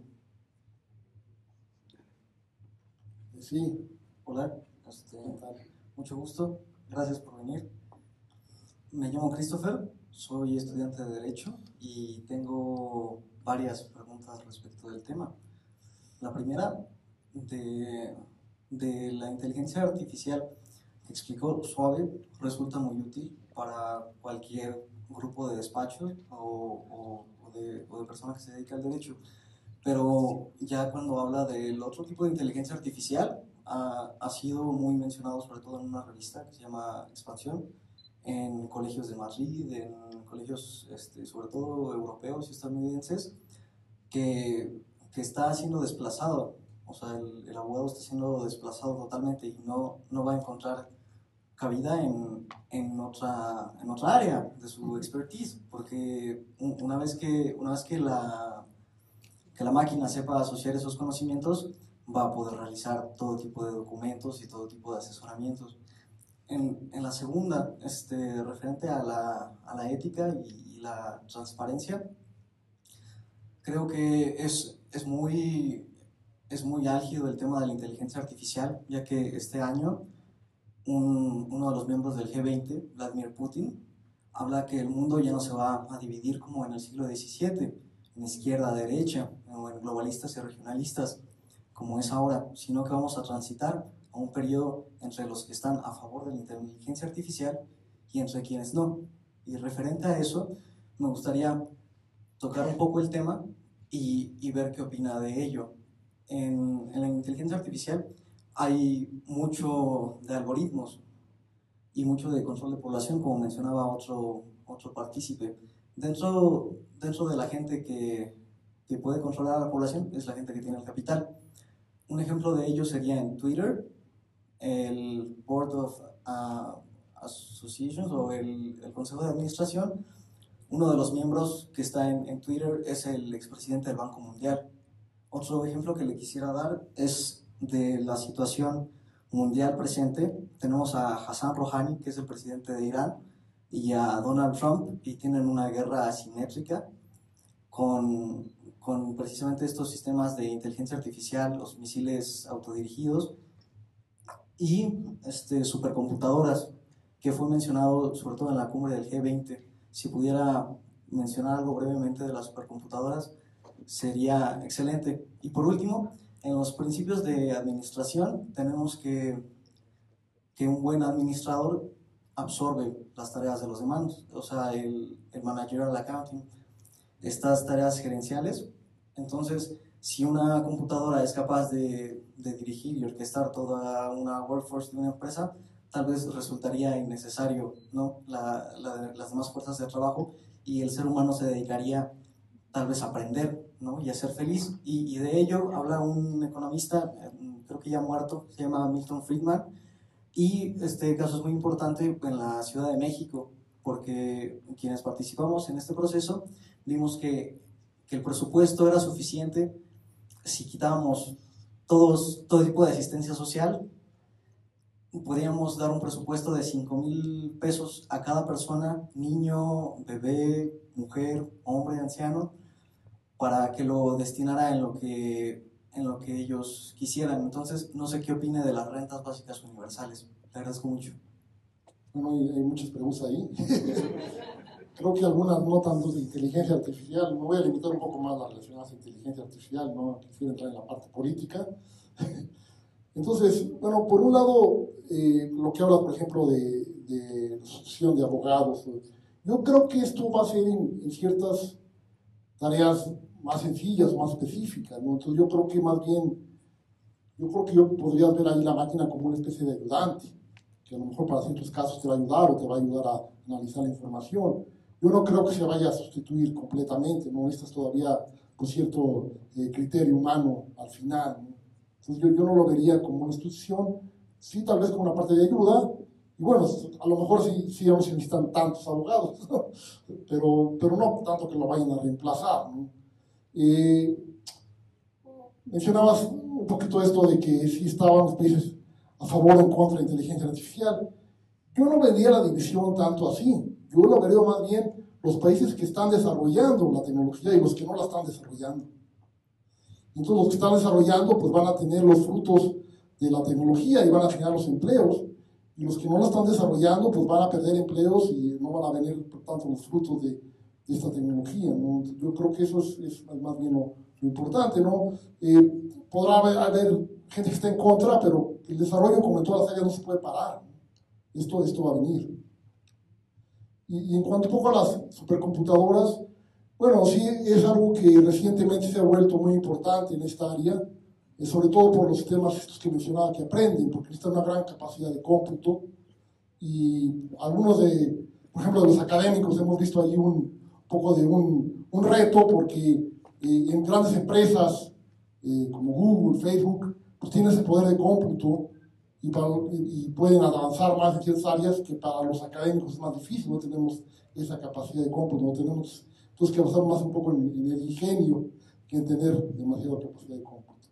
Sí. Hola, este, mucho gusto. Gracias por venir. Me llamo Christopher, soy estudiante de Derecho y tengo varias preguntas respecto del tema. La primera, de, de la inteligencia artificial que explicó Suave, resulta muy útil para cualquier grupo de despacho o, o, o, de, o de persona que se dedica al derecho. Pero ya cuando habla del otro tipo de inteligencia artificial, ha, ha sido muy mencionado sobre todo en una revista que se llama Expansión, en colegios de Madrid, en colegios este, sobre todo europeos y estadounidenses, que, que está siendo desplazado, o sea, el, el abogado está siendo desplazado totalmente y no, no va a encontrar cabida en, en, otra, en otra área de su expertise, porque una vez que, una vez que la... que la máquina sepa asociar esos conocimientos, va a poder realizar todo tipo de documentos y todo tipo de asesoramientos. En, en la segunda, este, referente a la, a la ética y, y la transparencia, creo que es, es, muy, es muy álgido el tema de la inteligencia artificial, ya que este año un, uno de los miembros del G veinte, Vladimir Putin, habla que el mundo ya no se va a dividir como en el siglo diecisiete, en izquierda, derecha, o en globalistas y regionalistas, como es ahora, sino que vamos a transitar a un periodo entre los que están a favor de la inteligencia artificial y entre quienes no. Y referente a eso, me gustaría tocar un poco el tema y, y ver qué opina de ello. En, en la inteligencia artificial hay mucho de algoritmos y mucho de control de población, como mencionaba otro, otro partícipe. Dentro, dentro de la gente que, que puede controlar a la población es la gente que tiene el capital. Un ejemplo de ello sería en Twitter, el Board of uh, Associations o el, el Consejo de Administración. Uno de los miembros que está en, en Twitter es el expresidente del Banco Mundial. Otro ejemplo que le quisiera dar es de la situación mundial presente. Tenemos a Hassan Rouhani, que es el presidente de Irán, y a Donald Trump, y tienen una guerra asimétrica con, con precisamente estos sistemas de inteligencia artificial, los misiles autodirigidos y este, supercomputadoras, que fue mencionado sobre todo en la cumbre del G veinte. Si pudiera mencionar algo brevemente de las supercomputadoras, sería excelente. Y por último, en los principios de administración tenemos que, que un buen administrador absorbe las tareas de los demás, o sea, el, el managerial accounting, estas tareas gerenciales. Entonces, si una computadora es capaz de, de dirigir y orquestar toda una workforce de una empresa, tal vez resultaría innecesario, ¿no? la, la, las demás fuerzas de trabajo, y el ser humano se dedicaría tal vez a aprender, ¿no? Y a ser feliz. Y, y de ello habla un economista, creo que ya muerto, se llama Milton Friedman, y este caso es muy importante en la Ciudad de México, porque quienes participamos en este proceso vimos que, que el presupuesto era suficiente si quitábamos todos, todo tipo de asistencia social. Podríamos dar un presupuesto de cinco mil pesos a cada persona, niño, bebé, mujer, hombre, anciano, para que lo destinara en lo que, en lo que ellos quisieran. Entonces, no sé qué opine de las rentas básicas universales. Le agradezco mucho. Bueno, hay, hay muchas preguntas ahí. Creo que algunas no tanto de inteligencia artificial. Me voy a limitar un poco más a las relacionadas a inteligencia artificial, no quisiera entrar en la parte política. Entonces, bueno, por un lado, eh, lo que habla, por ejemplo, de, de la asociación de abogados, yo creo que esto va a ser en, en ciertas tareas más sencillas, más específicas, ¿no? Entonces yo creo que más bien, yo creo que yo podría ver ahí la máquina como una especie de ayudante, que a lo mejor para ciertos casos te va a ayudar o te va a ayudar a analizar la información. Yo no creo que se vaya a sustituir completamente, ¿no? Necesitas todavía con cierto eh, criterio humano al final, ¿no? Entonces yo, yo no lo vería como una institución, sí tal vez como una parte de ayuda, y bueno, a lo mejor sí, sí no se necesitan tantos abogados, ¿no? pero, pero no tanto que lo vayan a reemplazar, ¿no? Eh, mencionabas un poquito esto de que sí estaban los países a favor o en contra de la inteligencia artificial. Yo no vería la división tanto así, yo lo vería más bien los países que están desarrollando la tecnología y los que no la están desarrollando. Entonces los que están desarrollando pues van a tener los frutos de la tecnología y van a generar los empleos, y los que no la están desarrollando pues van a perder empleos y no van a venir por tanto los frutos de, de esta tecnología, ¿no? Yo creo que eso es, es más bien lo, lo importante, ¿no? Eh, podrá haber, haber gente que esté en contra, pero el desarrollo, como en todas las áreas, no se puede parar, ¿no? Esto, esto va a venir. Y, y en cuanto un poco a las supercomputadoras, bueno, sí es algo que recientemente se ha vuelto muy importante en esta área, eh, sobre todo por los sistemas estos que mencionaba que aprenden, porque necesitan una gran capacidad de cómputo, y algunos de, por ejemplo, de los académicos hemos visto ahí un poco de un, un reto, porque eh, en grandes empresas eh, como Google, Facebook, pues tienen ese poder de cómputo y, para, y, y pueden avanzar más en ciertas áreas que para los académicos es más difícil, no tenemos esa capacidad de cómputo, no tenemos... Entonces, que basar más un poco en, en el ingenio que en tener demasiada capacidad de cómputo.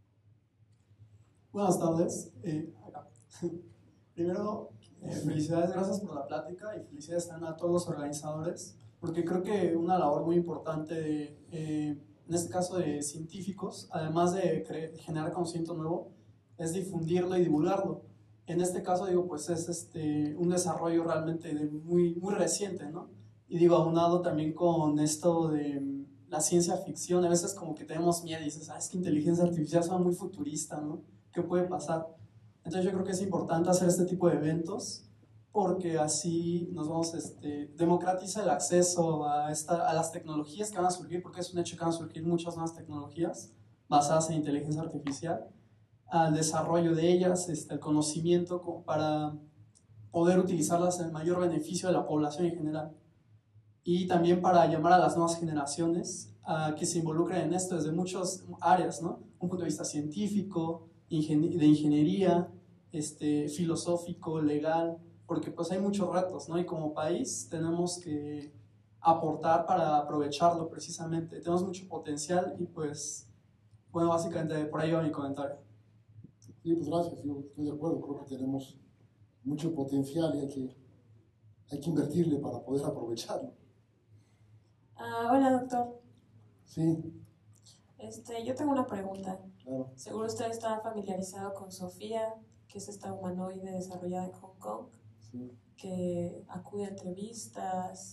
Buenas tardes. Eh, acá. Primero, eh, felicidades, gracias por la plática y felicidades también a todos los organizadores, porque creo que una labor muy importante, eh, en este caso de científicos, además de generar conocimiento nuevo, es difundirlo y divulgarlo. En este caso, digo, pues es este, un desarrollo realmente de muy, muy reciente, ¿no? Y digo, aunado también con esto de la ciencia ficción, a veces como que tenemos miedo y dices, ah, es que inteligencia artificial suena muy futurista, ¿no? ¿Qué puede pasar? Entonces yo creo que es importante hacer este tipo de eventos porque así nos vamos, este, democratiza el acceso a, esta, a las tecnologías que van a surgir, porque es un hecho que van a surgir muchas nuevas tecnologías basadas en inteligencia artificial, al desarrollo de ellas, este, el conocimiento como para poder utilizarlas en el mayor beneficio de la población en general. Y también para llamar a las nuevas generaciones a que se involucren en esto desde muchas áreas, ¿no? Un punto de vista científico, ingen- de ingeniería, este, filosófico, legal, porque pues hay muchos retos, ¿no? Y como país tenemos que aportar para aprovecharlo precisamente. Tenemos mucho potencial y pues, bueno, básicamente por ahí va mi comentario. Sí, pues gracias, yo estoy de acuerdo, creo que tenemos mucho potencial y hay que, hay que invertirle para poder aprovecharlo. Ah, hola, doctor. Sí. Este, yo tengo una pregunta. Claro. Seguro usted está familiarizado con Sofía, que es esta humanoide desarrollada en Hong Kong, Sí. que acude a entrevistas,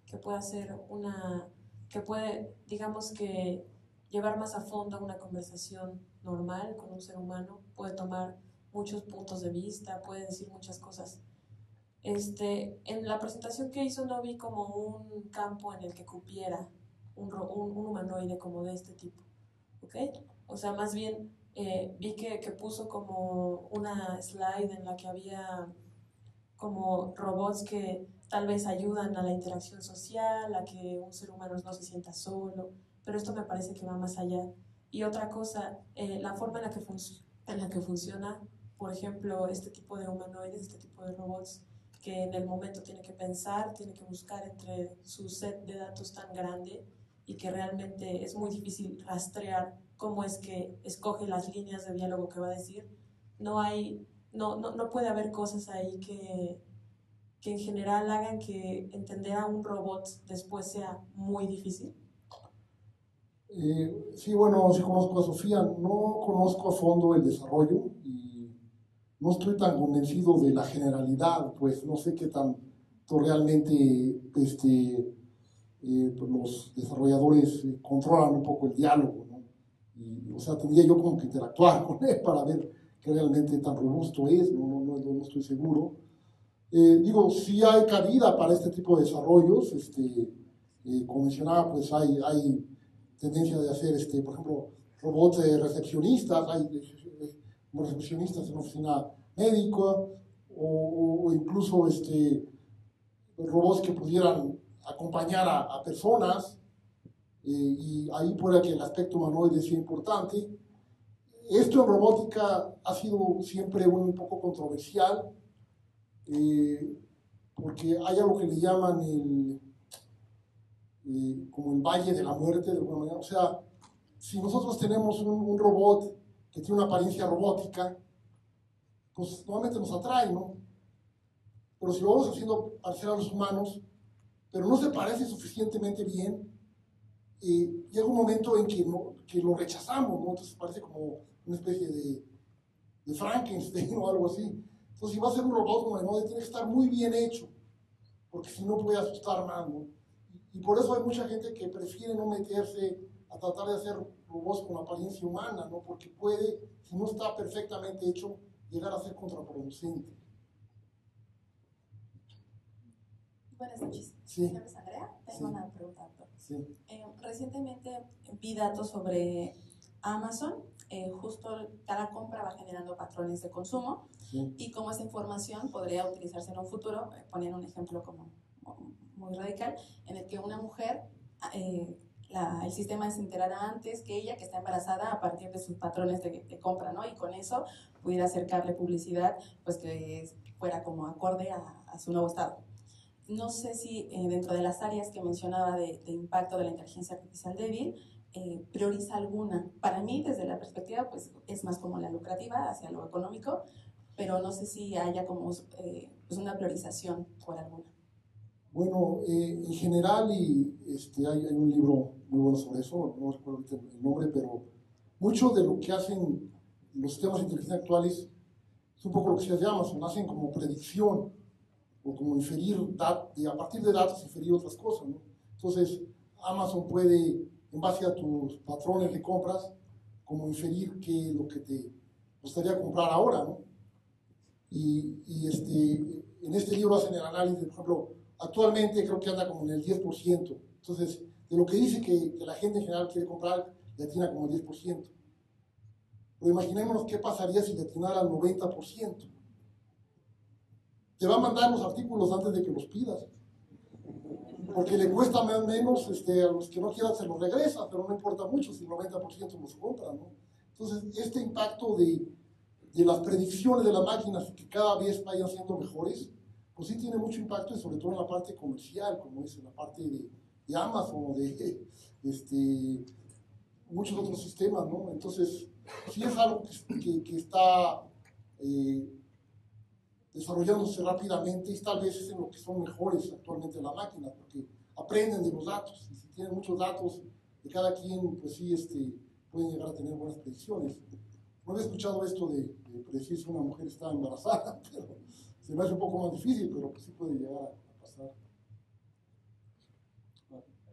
que puede hacer una, que puede, digamos que llevar más a fondo una conversación normal con un ser humano, puede tomar muchos puntos de vista, puede decir muchas cosas. Este, en la presentación que hizo no vi como un campo en el que cupiera un, un, un humanoide como de este tipo, ¿ok? O sea, más bien eh, vi que, que puso como una slide en la que había como robots que tal vez ayudan a la interacción social, a que un ser humano no se sienta solo, pero esto me parece que va más allá. Y otra cosa, eh, la forma en la, que en la que funciona, por ejemplo, este tipo de humanoides, este tipo de robots, que en el momento tiene que pensar, tiene que buscar entre su set de datos tan grande y que realmente es muy difícil rastrear cómo es que escoge las líneas de diálogo que va a decir. No hay, no, no, no puede haber cosas ahí que, que en general hagan que entender a un robot después sea muy difícil. Eh, sí, bueno, sí conozco a Sofía, no conozco a fondo el desarrollo y no estoy tan convencido de la generalidad, pues no sé qué tanto realmente este, eh, pues los desarrolladores eh, controlan un poco el diálogo, ¿no? Y, o sea, tendría yo como que interactuar con él para ver qué realmente tan robusto es, no, no, no, no estoy seguro. Eh, digo, sí hay cabida para este tipo de desarrollos, este, eh, como mencionaba, pues hay, hay tendencia de hacer, este, por ejemplo, robots eh, recepcionistas, hay eh, recepcionistas en oficina médica, o, o incluso este, robots que pudieran acompañar a, a personas, eh, y ahí puede que el aspecto humanoide sea importante. Esto en robótica ha sido siempre un poco controversial, eh, porque hay algo que le llaman el, eh, como el valle de la muerte, de alguna manera. O sea, si nosotros tenemos un, un robot que tiene una apariencia robótica, pues normalmente nos atrae, ¿no? Pero si lo vamos haciendo parecer a los humanos, pero no se parece suficientemente bien, eh, llega un momento en que, no, que lo rechazamos, ¿no? Entonces parece como una especie de, de Frankenstein o algo así. Entonces, si va a ser un robot humanoide, tiene que estar muy bien hecho, porque si no puede asustar más, ¿no? Y, y por eso hay mucha gente que prefiere no meterse a tratar de hacer robots con apariencia humana, ¿no? Porque puede, si no está perfectamente hecho, llegar a ser contraproducente. Buenas noches. Sí. Mi nombre es Andrea. Tengo Sí. una pregunta, doctor. Sí. Eh, recientemente vi datos sobre Amazon. Eh, justo cada compra va generando patrones de consumo, Sí. y cómo esa información podría utilizarse en un futuro. Eh, ponían un ejemplo como muy radical, en el que una mujer, eh, la, el sistema se enterara antes que ella, que está embarazada, a partir de sus patrones de, de compra, ¿no? Y con eso pudiera acercarle publicidad, pues que fuera como acorde a, a su nuevo estado. No sé si eh, dentro de las áreas que mencionaba de, de impacto de la inteligencia artificial débil, eh, prioriza alguna. Para mí, desde la perspectiva, pues es más como la lucrativa, hacia lo económico, pero no sé si haya como eh, pues una priorización por alguna. Bueno, eh, en general, y este, hay, hay un libro muy bueno sobre eso, no recuerdo ahorita el nombre, pero mucho de lo que hacen los sistemas de inteligencia actuales es un poco lo que se llama, Amazon, hacen como predicción, o como inferir, dat y a partir de datos inferir otras cosas, ¿no? Entonces, Amazon puede, en base a tus patrones de compras, como inferir qué es lo que te gustaría comprar ahora, ¿no? Y, y este, en este libro hacen el análisis, por ejemplo, actualmente creo que anda como en el diez por ciento. Entonces, de lo que dice que, que la gente en general quiere comprar, le atina como el diez por ciento. Pero imaginémonos qué pasaría si le atinara al noventa por ciento. Te va a mandar los artículos antes de que los pidas, porque le cuesta menos, este, a los que no quieran se los regresa, pero no importa mucho si el noventa por ciento los compran, ¿no? Entonces, este impacto de, de las predicciones de las máquinas que cada vez vayan siendo mejores, pues sí tiene mucho impacto, y sobre todo en la parte comercial, como es en la parte de, de Amazon o de este, muchos otros sistemas, ¿no? Entonces, sí es algo que, que, que está eh, desarrollándose rápidamente, y tal vez es en lo que son mejores actualmente las máquinas, porque aprenden de los datos, y si tienen muchos datos de cada quien, pues sí este, pueden llegar a tener buenas predicciones. No había escuchado esto de, de predecir si una mujer está embarazada, pero se me hace un poco más difícil, pero pues sí puede llegar a, a pasar.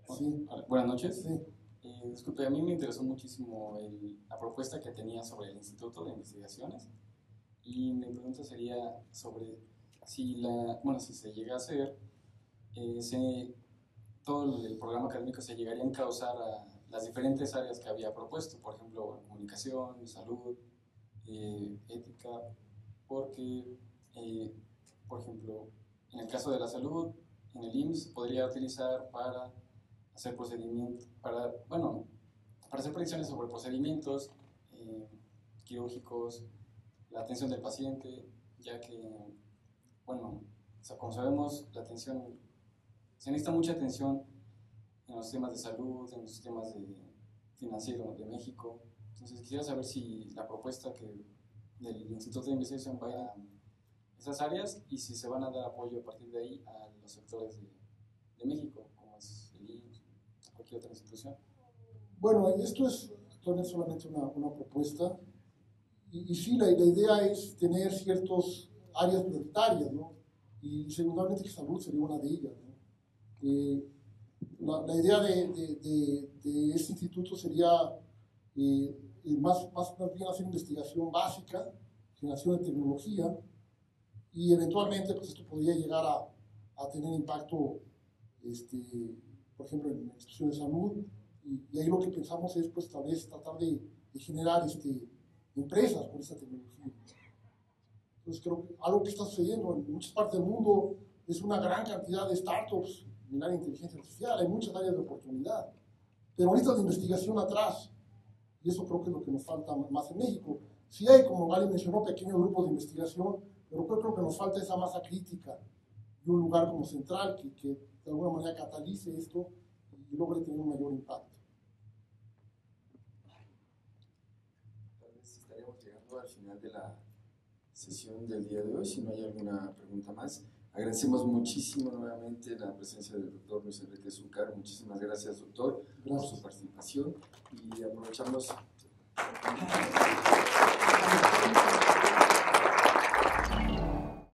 Sí. Hola, buenas noches. Sí. Eh, disculpe, a mí me interesó muchísimo el, la propuesta que tenía sobre el Instituto de Investigaciones y mi pregunta sería sobre si, la, bueno, si se llega a hacer, eh, se, todo el programa académico se llegaría a encauzar a las diferentes áreas que había propuesto, por ejemplo, comunicación, salud, eh, ética, porque, eh, por ejemplo, en el caso de la salud, en el I M S S podría utilizar para hacer procedimientos, para, bueno, para hacer predicciones sobre procedimientos eh, quirúrgicos, la atención del paciente, ya que, bueno, o sea, como sabemos, la atención, se necesita mucha atención en los temas de salud, en los temas de financieros de México. Entonces quisiera saber si la propuesta que del Instituto de Investigación va a esas áreas y si se van a dar apoyo a partir de ahí a los sectores de, de México, como es el I M S S o cualquier otra institución. Bueno, esto es actualmente solamente una, una propuesta y, y sí, la, la idea es tener ciertas áreas prioritarias, ¿no? Y seguramente que salud sería una de ellas, ¿no? Eh, la, la idea de, de, de, de este instituto sería eh, más, más, más bien hacer investigación básica, generación de tecnología, y eventualmente pues esto podría llegar a, a tener impacto, este, por ejemplo, en instituciones de salud, y, y ahí lo que pensamos es pues tal vez tratar de, de generar este, empresas con esta tecnología. Entonces creo que algo que está sucediendo en muchas partes del mundo es una gran cantidad de startups en el área de inteligencia artificial, hay muchas áreas de oportunidad, pero ahorita de investigación atrás, y eso creo que es lo que nos falta más en México. Sí hay, como Gali mencionó, pequeños grupos de investigación, pero creo, creo que nos falta esa masa crítica y un lugar como central que, que de alguna manera catalice esto y logre tener un mayor impacto. Tal vez estaríamos llegando al final de la sesión del día de hoy, si no hay alguna pregunta más. Agradecemos muchísimo nuevamente la presencia del doctor Luis Enrique Zúcar. Muchísimas gracias, doctor, Gracias. por su participación y aprovechamos